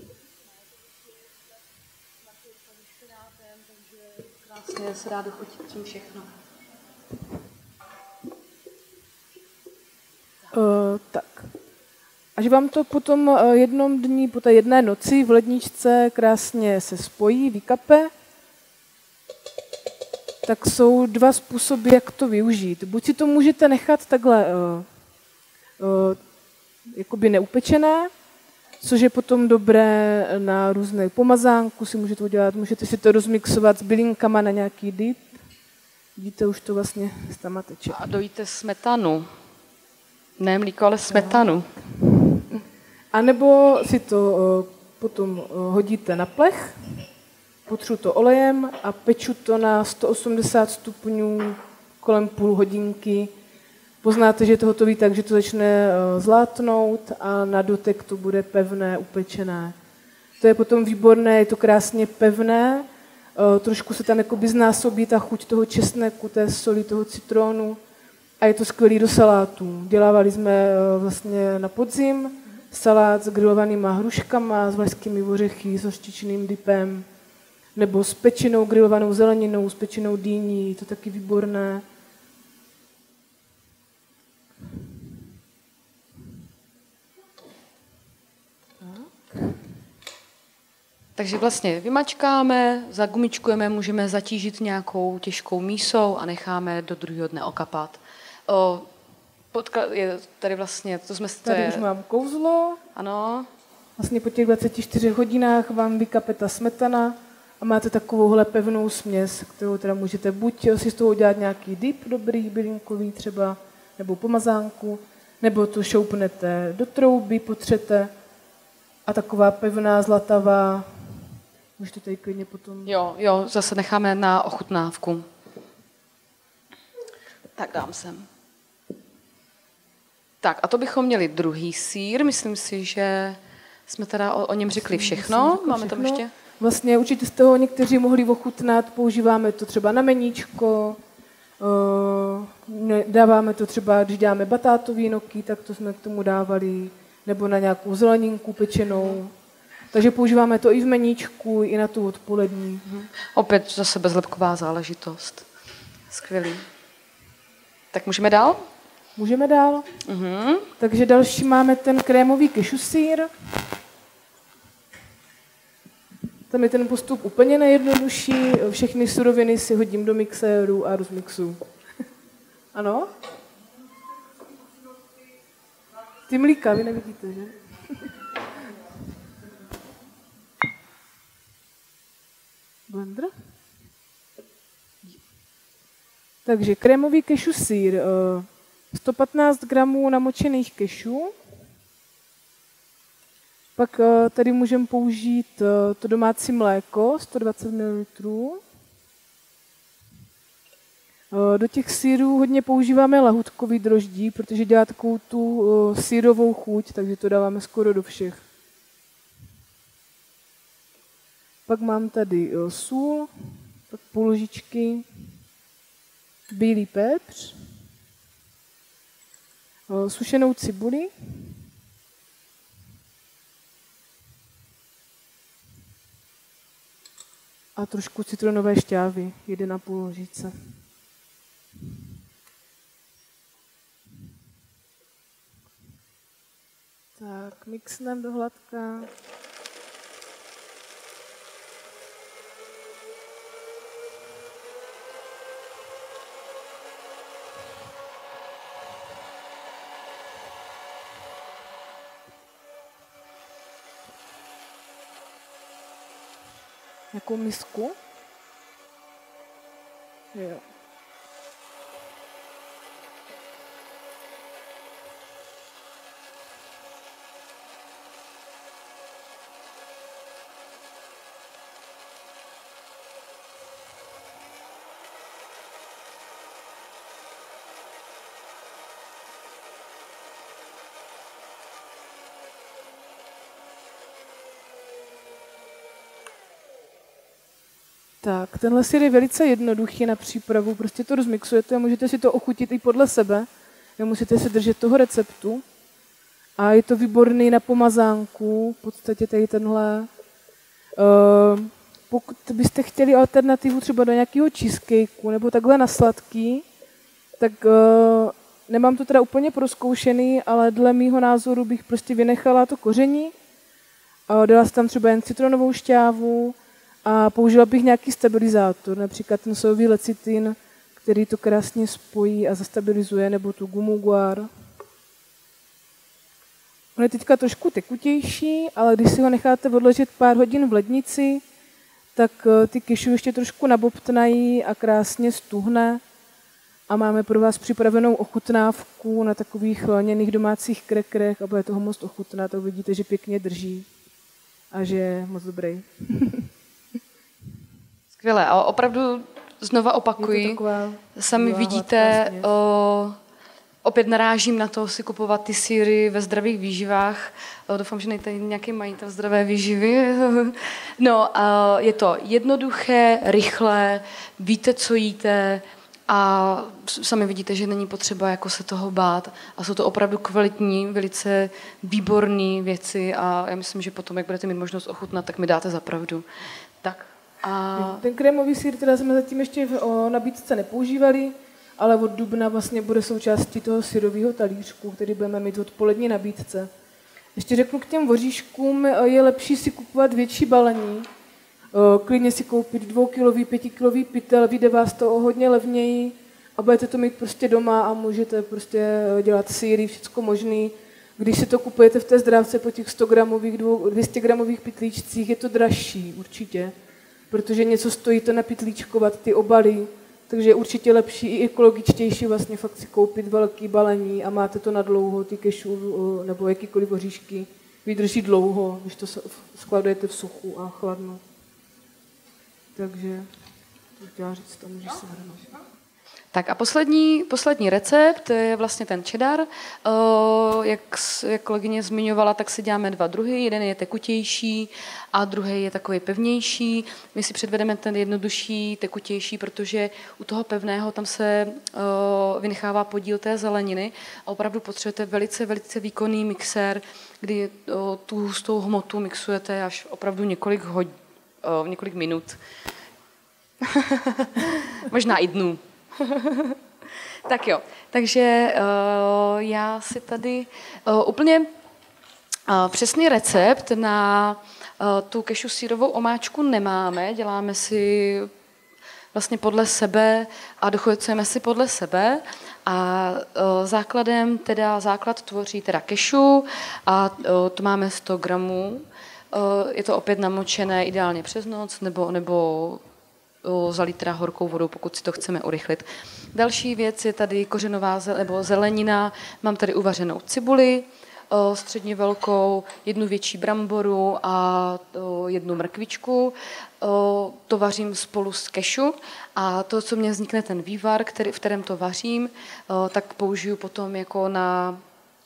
Krásně se dá dochutit tím všechno. Tak. Až vám to potom jednom dní, po té jedné noci v ledničce krásně se spojí, vykape, tak jsou dva způsoby, jak to využít. Buď si to můžete nechat takhle jakoby neupečené, což je potom dobré na různé pomazánku, si můžete udělat, můžete si to rozmixovat s bylinkama na nějaký dip. Vidíte, už to vlastně tam teče. A dojíte smetanu. Ne mlíko, ale smetanu. A nebo si to potom hodíte na plech, potřu to olejem a peču to na 180 stupňů kolem půl hodinky. Poznáte, že je to hotový tak, že to začne zlátnout a na dotek to bude pevné, upečené. To je potom výborné, je to krásně pevné, trošku se tam jakoby znásobí ta chuť toho česneku, té soli, toho citronu a je to skvělý do salátů. Dělávali jsme vlastně na podzim salát s grilovanýma hruškama, s vlašskými ořechy, s hořčičným dipem, nebo s pečenou grilovanou zeleninou, s pečenou dýní, je to taky výborné. Takže vlastně vymačkáme, zagumičkujeme, můžeme zatížit nějakou těžkou mísou a necháme do druhého dne okapat. Je tady vlastně, to jsme... Tady už mám kouzlo. Ano. Vlastně po těch 24 hodinách vám vykape ta smetana a máte takovouhle pevnou směs, kterou teda můžete buď si z toho udělat nějaký dip dobrý, bylinkový třeba, nebo pomazánku, nebo to šoupnete do trouby, potřete a taková pevná, zlatavá, můžete tady klidně potom... Jo, zase necháme na ochutnávku. Tak dám sem. Tak a to bychom měli druhý sýr, myslím si, že jsme teda o něm řekli všechno. Máme tam ještě? Vlastně určitě jste ho někteří mohli ochutnat, používáme to třeba na meníčko, dáváme to třeba, když děláme batátový noky, tak to jsme k tomu dávali, nebo na nějakou zeleninku pečenou. Takže používáme to i v meníčku, i na tu odpolední. Opět zase bezlepková záležitost. Skvělý. Tak můžeme dál? Můžeme dál. Takže další máme ten krémový cashew sýr. Tam je ten postup úplně nejjednodušší. Všechny suroviny si hodím do mixéru a rozmixu. Ano? Ty mlíka, vy nevidíte, že? Blender. Takže krémový cashew sýr. 115 gramů namočených cashew. Pak tady můžeme použít to domácí mléko, 120 ml. Do těch sýrů hodně používáme lahůdkový droždí, protože dělá takovou tu sýrovou chuť, takže to dáváme skoro do všech. Pak mám tady sůl, pak půl lžičky, bílý pepř, sušenou cibuli, a trošku citronové šťávy, 1,5 lžice. Tak, mixneme do hladka. Nějakou misku. Jo. Tak, tenhle sýr je velice jednoduchý na přípravu, prostě to rozmixujete a můžete si to ochutit i podle sebe. Musíte se držet toho receptu. A je to výborný na pomazánku, v podstatě tady tenhle. Pokud byste chtěli alternativu třeba do nějakého cheesecakeu nebo takhle na sladký, tak nemám to teda úplně prozkoušený, ale dle mýho názoru bych prostě vynechala to koření, dala tam třeba jen citronovou šťávu a použila bych nějaký stabilizátor, například ten sojový lecitin, který to krásně spojí a zastabilizuje, nebo tu gumu guar. On je teďka trošku tekutější, ale když si ho necháte odležet pár hodin v lednici, tak ty kešu ještě trošku nabobtnají a krásně stuhne. A máme pro vás připravenou ochutnávku na takových lněných domácích krekrech a bude toho moc ochutnat a uvidíte, že pěkně drží a že je moc dobrý. Skvělé. A opravdu znova opakuji, sami vidíte, opět narážím na to si kupovat ty sýry ve zdravých výživách. Doufám, že nejde nějaký majitel zdravé výživy. No, je to jednoduché, rychlé, víte, co jíte a sami vidíte, že není potřeba jako se toho bát. A jsou to opravdu kvalitní, velice výborné věci a já myslím, že potom, jak budete mít možnost ochutnat, tak mi dáte za pravdu. Tak. A... Ten krémový sýr teda jsme zatím ještě v nabídce nepoužívali, ale od dubna vlastně bude součástí toho syrového talířku, který budeme mít v odpolední nabídce. Ještě řeknu k těm voříškům, je lepší si kupovat větší balení, klidně si koupit 2kilový, 5kilový pytel, vyjde vás to o hodně levněji a budete to mít prostě doma a můžete prostě dělat sýry, všecko možný. Když si to kupujete v té zdrávce po těch 100 gramových, 200 gramových pytlíčcích, je to dražší určitě, protože něco stojí to napytlíčkovat, ty obaly, takže je určitě lepší i ekologičtější vlastně fakt si koupit velký balení a máte to na dlouho, ty kešu nebo jakýkoliv oříšky vydrží dlouho, když to skladujete v suchu a chladno. Takže to chtěla říct, to můžeš se vrhnout. Tak a poslední recept je vlastně ten cheddar. Jak kolegyně zmiňovala, tak si děláme 2 druhy. Jeden je tekutější a druhý je takový pevnější. My si předvedeme ten jednodušší, tekutější, protože u toho pevného tam se vynechává podíl té zeleniny a opravdu potřebujete velice, velice výkonný mixér, kdy tu hustou hmotu mixujete až opravdu několik minut. Možná i dnů. Tak jo, takže já si tady úplně přesný recept na tu kešu sírovou omáčku nemáme, děláme si vlastně podle sebe a dochocujeme si podle sebe a základ tvoří teda kešu a to máme 100 gramů, je to opět namočené ideálně přes noc nebo zalít teda horkou vodou, pokud si to chceme urychlit. Další věc je tady kořenová zelenina. Mám tady uvařenou cibuli, středně velkou, 1 větší bramboru a 1 mrkvičku. To vařím spolu s kešu a to, co mě vznikne ten vývar, v kterém to vařím, tak použiju potom jako na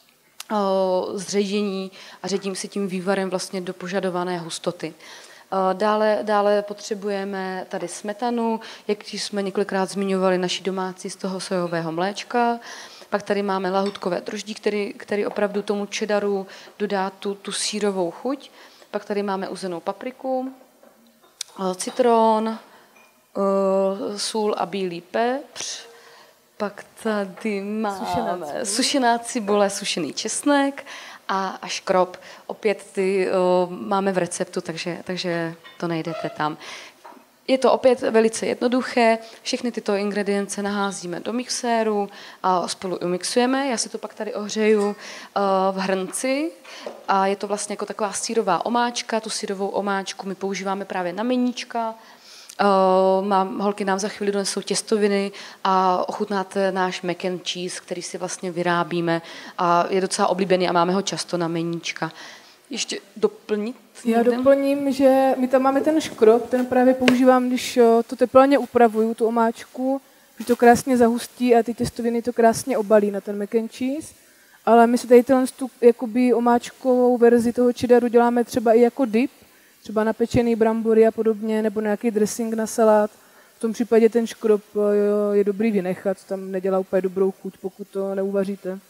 zředění a ředím si tím vývarem vlastně do požadované hustoty. Dále potřebujeme tady smetanu, jak jsme několikrát zmiňovali, naši domácí z toho sojového mléčka. Pak tady máme lahutkové droždí, který opravdu tomu cheddaru dodá tu sýrovou chuť. Pak tady máme uzenou papriku, citron, sůl a bílý pepř. Pak tady máme sušená cibule, sušený česnek a škrob. Opět ty máme v receptu, takže to najdete tam. Je to opět velice jednoduché, všechny tyto ingredience naházíme do mixéru a spolu umixujeme. Já si to pak tady ohřeju v hrnci a je to vlastně jako taková sýrová omáčka. Tu sýrovou omáčku my používáme právě na meníčka. Holky nám za chvíli donesou těstoviny a ochutnáte náš mac and cheese, který si vlastně vyrábíme a je docela oblíbený a máme ho často na meníčka. Ještě doplnit? Já doplním, že my tam máme ten škrob, ten právě používám, když to teplně upravuju, tu omáčku, že to krásně zahustí a ty těstoviny to krásně obalí na ten mac and cheese. Ale my si tady tu jakoby omáčkovou verzi toho cheddaru děláme třeba i jako dip, třeba na pečený brambory a podobně, nebo nějaký dressing na salát, V tom případě ten škrob je dobrý vynechat, tam nedělá úplně dobrou chuť, pokud to neuvaříte.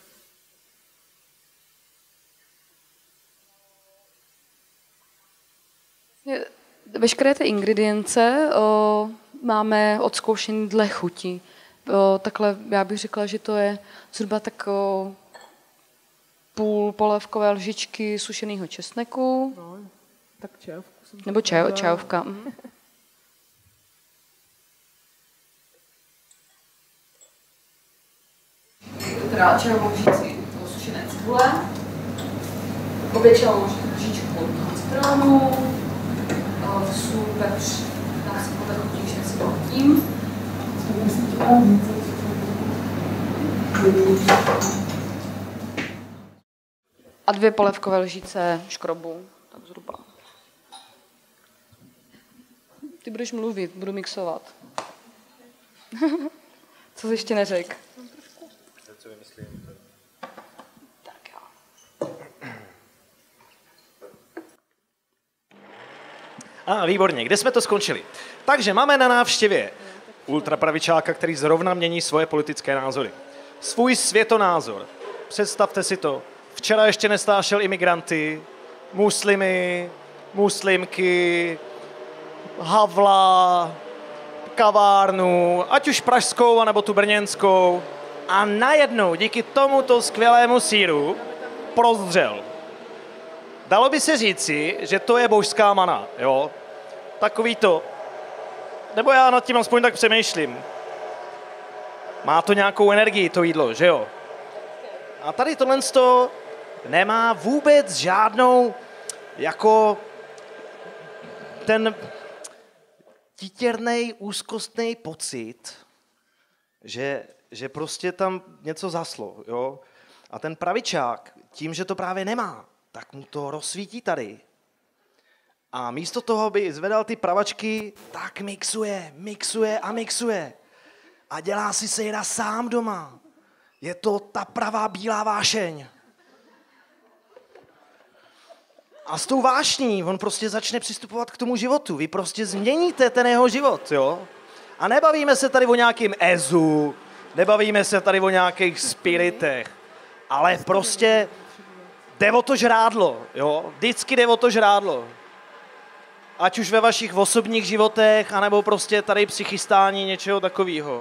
Veškeré ty ingredience máme odzkoušený dle chuti. Takhle já bych řekla, že to je zhruba tak půl polévkové lžičky sušeného česneku. No, tak čajovku. Nebo čajovka. Teda čajovou lžičku sušené cibule, obě čajovou lžičku citronu, sůl, pepř, dá se podle chutí, že si tím. A 2 polévkové lžíce škrobu, tak zhruba. Ty budeš mluvit, budu mixovat. Co jsi ještě neřekl? Co vymyslím? Tak jo. Výborně, kde jsme to skončili? Takže máme na návštěvě ultrapravičáka, který zrovna mění svoje politické názory. Svůj světonázor. Představte si to. Včera ještě nestášel imigranty, muslimy, muslimky, Havla, kavárnu, ať už pražskou, anebo tu brněnskou. A najednou díky tomuto skvělému sýru prozřel. Dalo by se říci, že to je božská mana, jo? Takový to. Nebo já nad tím aspoň tak přemýšlím. Má to nějakou energii, to jídlo, že jo? A tady tohle nemá vůbec žádnou jako ten titěrnej, úzkostnej pocit, že prostě tam něco zaslo, jo? A ten pravičák, tím, že to právě nemá, tak mu to rozsvítí tady. A místo toho, aby zvedal ty pravačky, tak mixuje. A dělá si sejra sám doma. Je to ta pravá bílá vášeň. A s tou vášní on prostě začne přistupovat k tomu životu. Vy prostě změníte ten jeho život, jo? A nebavíme se tady o nějakým ezu, nebavíme se tady o nějakých spiritech, ale prostě jde o to žrádlo, jo? Vždycky jde o to žrádlo. Ať už ve vašich osobních životech, anebo prostě tady při chystání něčeho takového.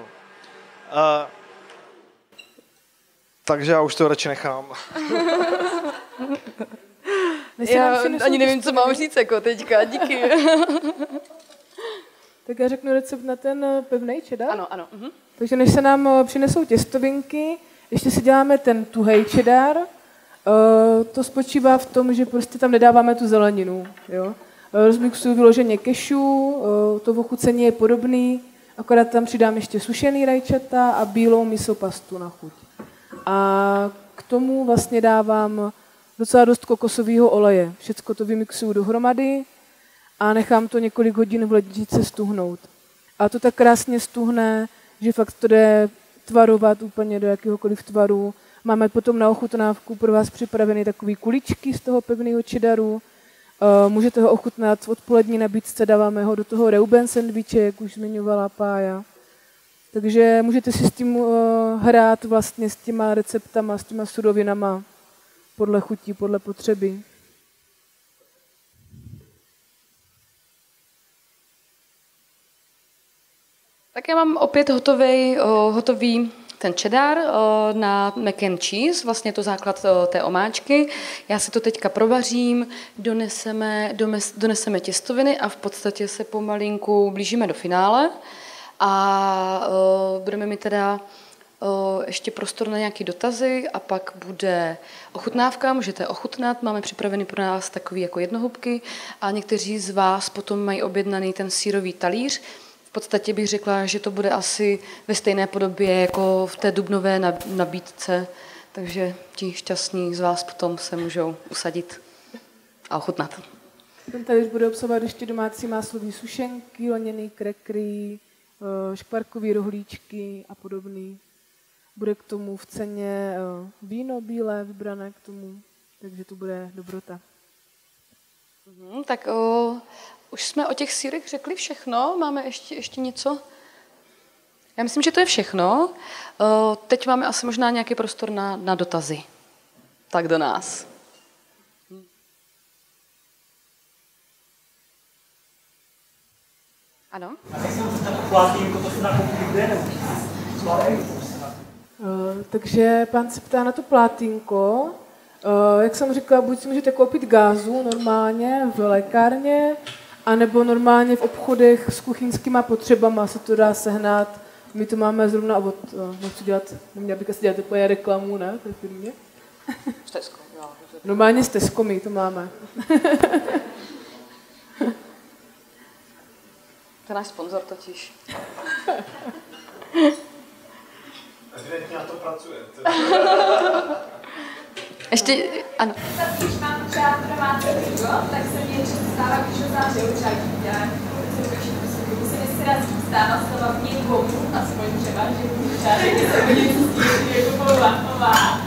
Takže já už to radši nechám. Já ani nevím, co mám říct jako teďka, díky. Tak já řeknu recept na ten pevnej cheddar. Ano. Mhm. Takže než se nám přinesou těstovinky, ještě si děláme ten tuhej cheddar. To spočívá v tom, že prostě tam nedáváme tu zeleninu. Jo? Rozmixuju vyloženě kešu, to ochucení je podobný, akorát tam přidám ještě sušený rajčata a bílou miso pastu na chuť. A k tomu vlastně dávám docela dost kokosového oleje. Všecko to vymixuju dohromady a nechám to několik hodin v ledničce stuhnout. A to tak krásně stuhne, že fakt to jde tvarovat úplně do jakéhokoliv tvaru. Máme potom na ochutnávku pro vás připravené takové kuličky z toho pevného cheddaru. Můžete ho ochutnat v odpolední nabídce, dáváme ho do toho Reuben sendviče, jak už zmiňovala Pája. Takže můžete si s tím hrát vlastně s těma receptama, s těma surovinama podle chutí, podle potřeby. Tak já mám opět hotový ten cheddar na mac and cheese, vlastně to základ té omáčky. Já si to teďka provařím, doneseme těstoviny a v podstatě se pomalinku blížíme do finále. A budeme mít teda ještě prostor na nějaké dotazy a pak bude ochutnávka, můžete ochutnat, máme připravený pro nás takový jako jednohubky a někteří z vás potom mají objednaný ten sýrový talíř. V podstatě bych řekla, že to bude asi ve stejné podobě jako v té dubnové nabídce, takže ti šťastní z vás potom se můžou usadit a ochutnat. Ten talíř bude obsahovat ještě domácí máslový sušenky, lněný krekry, škvarkový rohlíčky a podobný. Bude k tomu v ceně víno bílé vybrané k tomu, takže to bude dobrota. Tak už jsme o těch sýrech řekli všechno, máme ještě něco Já myslím, že to je všechno. Teď máme asi možná nějaký prostor na dotazy. Tak do nás. Ano? Takže pán se ptá na to plátínko. Jak jsem říkala, buď si můžete koupit gázu normálně v lékárně, anebo normálně v obchodech s kuchyňskýma potřebama se to dá sehnat. My to máme zrovna nechci dělat, neměla bych asi dělat úplně reklamu, ne, té firmě? S Tesco, jo. Normálně s Tesco my to máme. To je náš sponzor totiž. Evidentně na to pracuje. Ještě, ano. Když mám třeba domácí pivo, tak se mě stává, když ho zářeju třeba dítě. Se mi srazí, stává se to hlavně dvou, aspoň třeba, že třeba se mi něco jako pomáhá.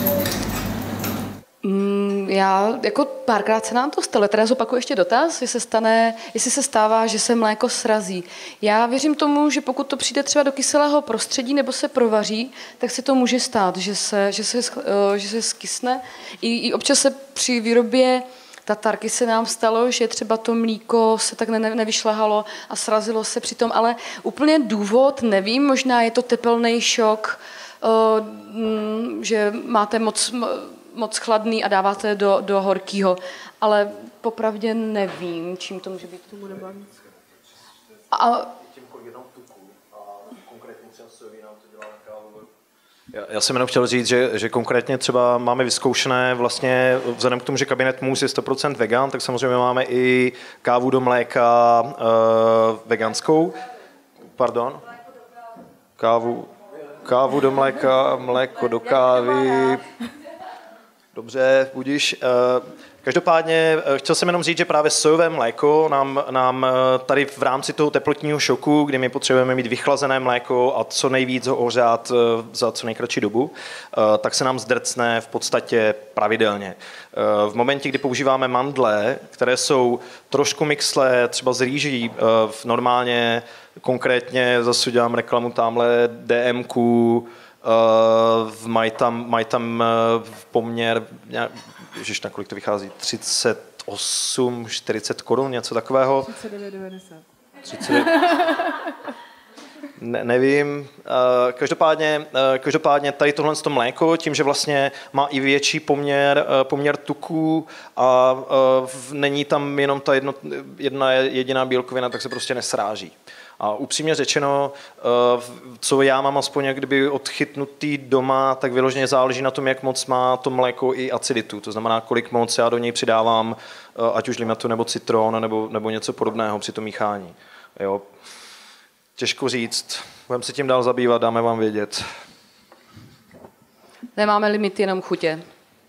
Já jako párkrát se nám to stalo. Teda zopakuju ještě dotaz, jestli se stává, že se mléko srazí. Já věřím tomu, že pokud to přijde třeba do kyselého prostředí nebo se provaří, tak se to může stát, že se skysne. I občas se při výrobě tatarky se nám stalo, že třeba to mlíko se tak nevyšlehalo a srazilo se přitom, ale úplně důvod nevím, možná je to tepelný šok, že máte moc chladný a dáváte do horkýho, ale popravdě nevím, čím to může být. Já jsem jenom chtěl říct, že konkrétně třeba máme vyzkoušené vlastně, vzhledem k tomu, že kabinet Můz je 100% vegan, tak samozřejmě máme i kávu do mléka veganskou. Pardon? Kávu do mléka, mléko do kávy. Dobře, budíš. Každopádně chtěl jsem jenom říct, že právě sojové mléko nám tady v rámci toho teplotního šoku, kdy my potřebujeme mít vychlazené mléko a co nejvíc ho ohřát za co nejkratší dobu, tak se nám zdrcne v podstatě pravidelně. V momentě, kdy používáme mandle, které jsou trošku mixlé, třeba z rýží, normálně konkrétně zase dělám reklamu tamhle DMku, mají tam poměr, ježiš, na kolik to vychází, 38, 40 korun, něco takového. 39,90. Nevím. Každopádně tady tohle mléko, tím, že vlastně má i větší poměr tuků a není tam jenom ta jedna jediná bílkovina, tak se prostě nesráží. A upřímně řečeno, co já mám aspoň jak kdyby odchytnutý doma, tak vyloženě záleží na tom, jak moc má to mléko i aciditu. To znamená, kolik moc já do něj přidávám, ať už limatu nebo citron, nebo něco podobného při tom míchání. Jo. Těžko říct. Budeme se tím dál zabývat, dáme vám vědět. Nemáme limit, jenom chutě.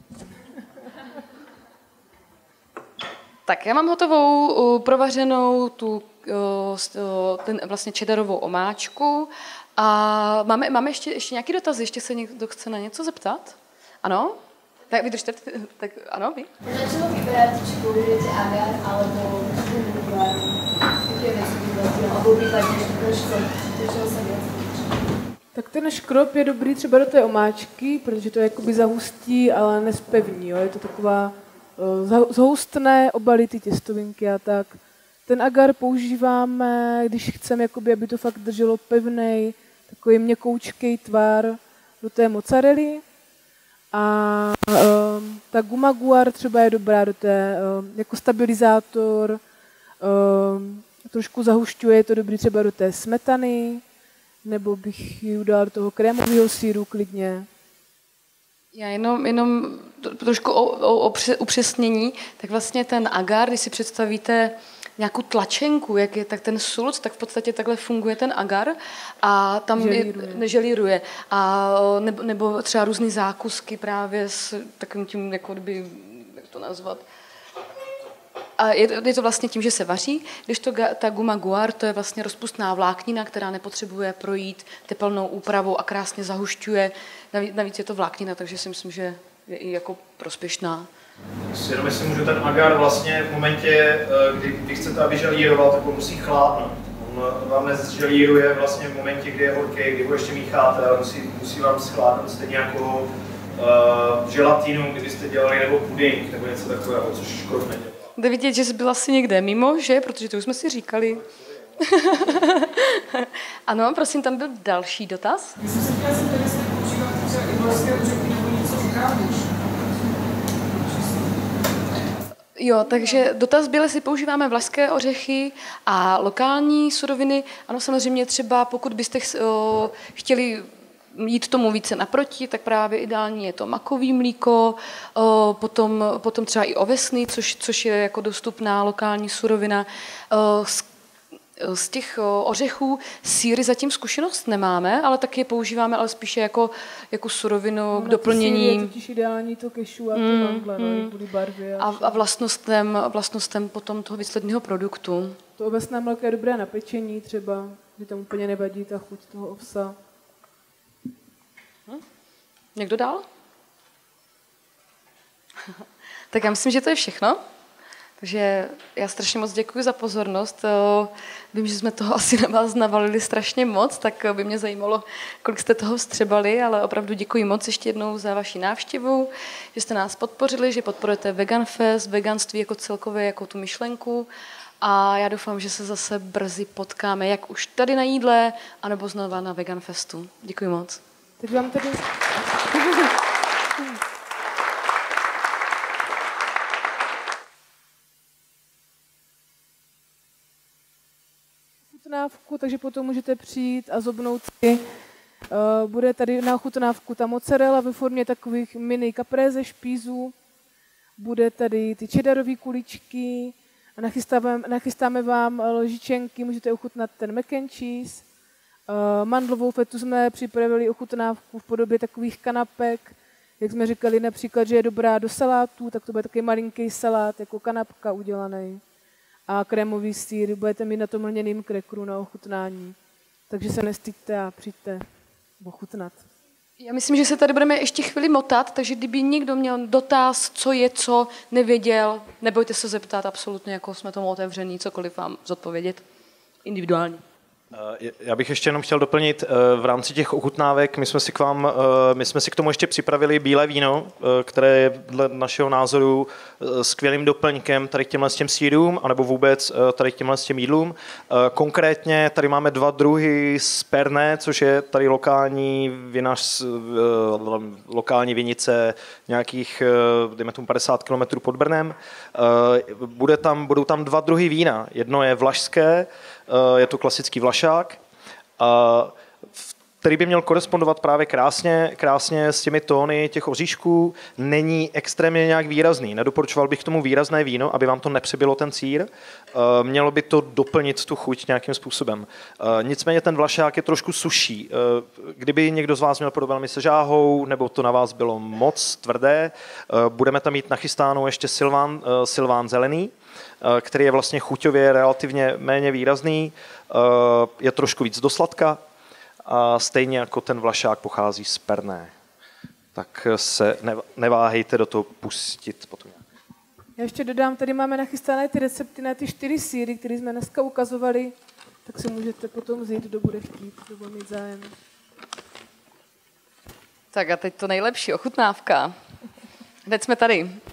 Tak já mám hotovou provařenou ten vlastně cheddarovou omáčku a máme ještě nějaký dotaz, ještě se někdo chce na něco zeptat? Ano? Tak vydržte, tak ano, vy? Na čemu vybrat, či použijete agar, alebo jaké věci vybrat, alebo případně škrob, se věc. Tak ten škrob je dobrý třeba do té omáčky, protože to je jakoby zahustí, ale nespevní. Jo? Je to taková zhoustné, obalí ty těstovinky a tak. Ten agar používáme, když chceme, jakoby, aby to fakt drželo pevnej, takový měkoučkej tvar do té mozzarelly. A ta guma guar třeba je dobrá do té, jako stabilizátor, trošku zahušťuje, je to dobrý třeba do té smetany, nebo bych ji udala do toho krémového sýru klidně. Já jenom trošku o upřesnění, tak vlastně ten agar, když si představíte nějakou tlačenku, jak je tak ten sulc, tak v podstatě takhle funguje ten agar a tam želíruje. A nebo třeba různé zákusky právě s takovým tím, jako kdyby, jak to nazvat. A je to vlastně tím, že se vaří, když ta guma guar, to je vlastně rozpustná vláknina, která nepotřebuje projít tepelnou úpravou a krásně zahušťuje. Navíc je to vláknina, takže si myslím, že je i jako prospěšná. Jenom jestli můžu, ten agar vlastně v momentě, kdy chcete, aby želíroval, tak ho musí chladnout. On vám nezželíruje vlastně v momentě, kdy je horký, kdy ho ještě mícháte, ale musí vám schládat stejně jako želatínu, kdybyste dělali, nebo puding, nebo něco takového, což škrob nedělá. Jde vidět, že jsi byl asi někde mimo, že? Protože to už jsme si říkali. Ano, prosím, tam byl další dotaz. Já jsem se chtěla zeptat, jestli používáte třeba i vlašské ořechy nebo něco říkáš. Jo, takže dotaz byl, jestli používáme vlašské ořechy a lokální suroviny. Ano, samozřejmě třeba, pokud byste chtěli jít tomu více naproti, tak právě ideální je to makový mlíko, potom třeba i ovesný, což je jako dostupná lokální surovina. Z těch ořechů sýry zatím zkušenost nemáme, ale taky je používáme, ale spíše jako surovinu k doplnění. Je totiž ideální to kešu a ty mandle, kvůli barvě. A vlastnostem potom toho výsledného produktu. To ovesné mléko je dobré na pečení třeba, že tam úplně nevadí ta chuť toho ovsa. Někdo dál? Tak já myslím, že to je všechno. Takže já strašně moc děkuji za pozornost. Vím, že jsme toho asi na vás navalili strašně moc, tak by mě zajímalo, kolik jste toho vstřebali, ale opravdu děkuji moc ještě jednou za vaši návštěvu, že jste nás podpořili, že podporujete VeganFest, veganství jako celkově, jako tu myšlenku. A já doufám, že se zase brzy potkáme, jak už tady na jídle, anebo znova na VeganFestu. Děkuji moc. Tak vám tady... ochutnávku, takže potom můžete přijít a zobnout si. Bude tady na ochutnávku ta mozzarella ve formě takových mini caprese špízů. Bude tady ty cheddarové kuličky a nachystáme vám lžičenky, můžete ochutnat ten mac and cheese. Mandlovou fetu jsme připravili ochutnávku v podobě takových kanapek. Jak jsme říkali například, že je dobrá do salátů, tak to bude takový malinký salát, jako kanapka udělaný. A krémový sýr budete mít na tom lněným krekru na ochutnání. Takže se nestyďte a přijďte ochutnat. Já myslím, že se tady budeme ještě chvíli motat, takže kdyby někdo měl dotaz, co je, co nevěděl, nebojte se zeptat, absolutně, jako jsme tomu otevření, cokoliv vám zodpovědět individuálně. Já bych ještě jenom chtěl doplnit, v rámci těch ochutnávek, my jsme si k tomu ještě připravili bílé víno, které je dle našeho názoru skvělým doplňkem tady k těmhle sýrům, anebo vůbec tady k těmhle jídlům. Konkrétně tady máme 2 druhy z Perné, což je tady lokální vinice nějakých, dejme tomu 50 km pod Brnem. Budou tam 2 druhy vína. Jedno je vlašské, je to klasický vlašák, který by měl korespondovat právě krásně s těmi tóny těch oříšků. Není extrémně nějak výrazný. Nedoporučoval bych k tomu výrazné víno, aby vám to nepřebylo ten sýr. Mělo by to doplnit tu chuť nějakým způsobem. Nicméně ten vlašák je trošku suší. Kdyby někdo z vás měl problém velmi se žáhou, nebo to na vás bylo moc tvrdé, budeme tam mít nachystánou ještě Silván zelený, který je vlastně chuťově relativně méně výrazný, je trošku víc do sladka a stejně jako ten vlašák pochází z Perné. Tak se neváhejte do toho pustit potom. Já ještě dodám, tady máme nachystané ty recepty na ty 4 sýry, které jsme dneska ukazovali, tak si můžete potom vzít, kdo bude chtít, kdo bude mít zájem. Tak a teď to nejlepší, ochutnávka. Hned jsme tady.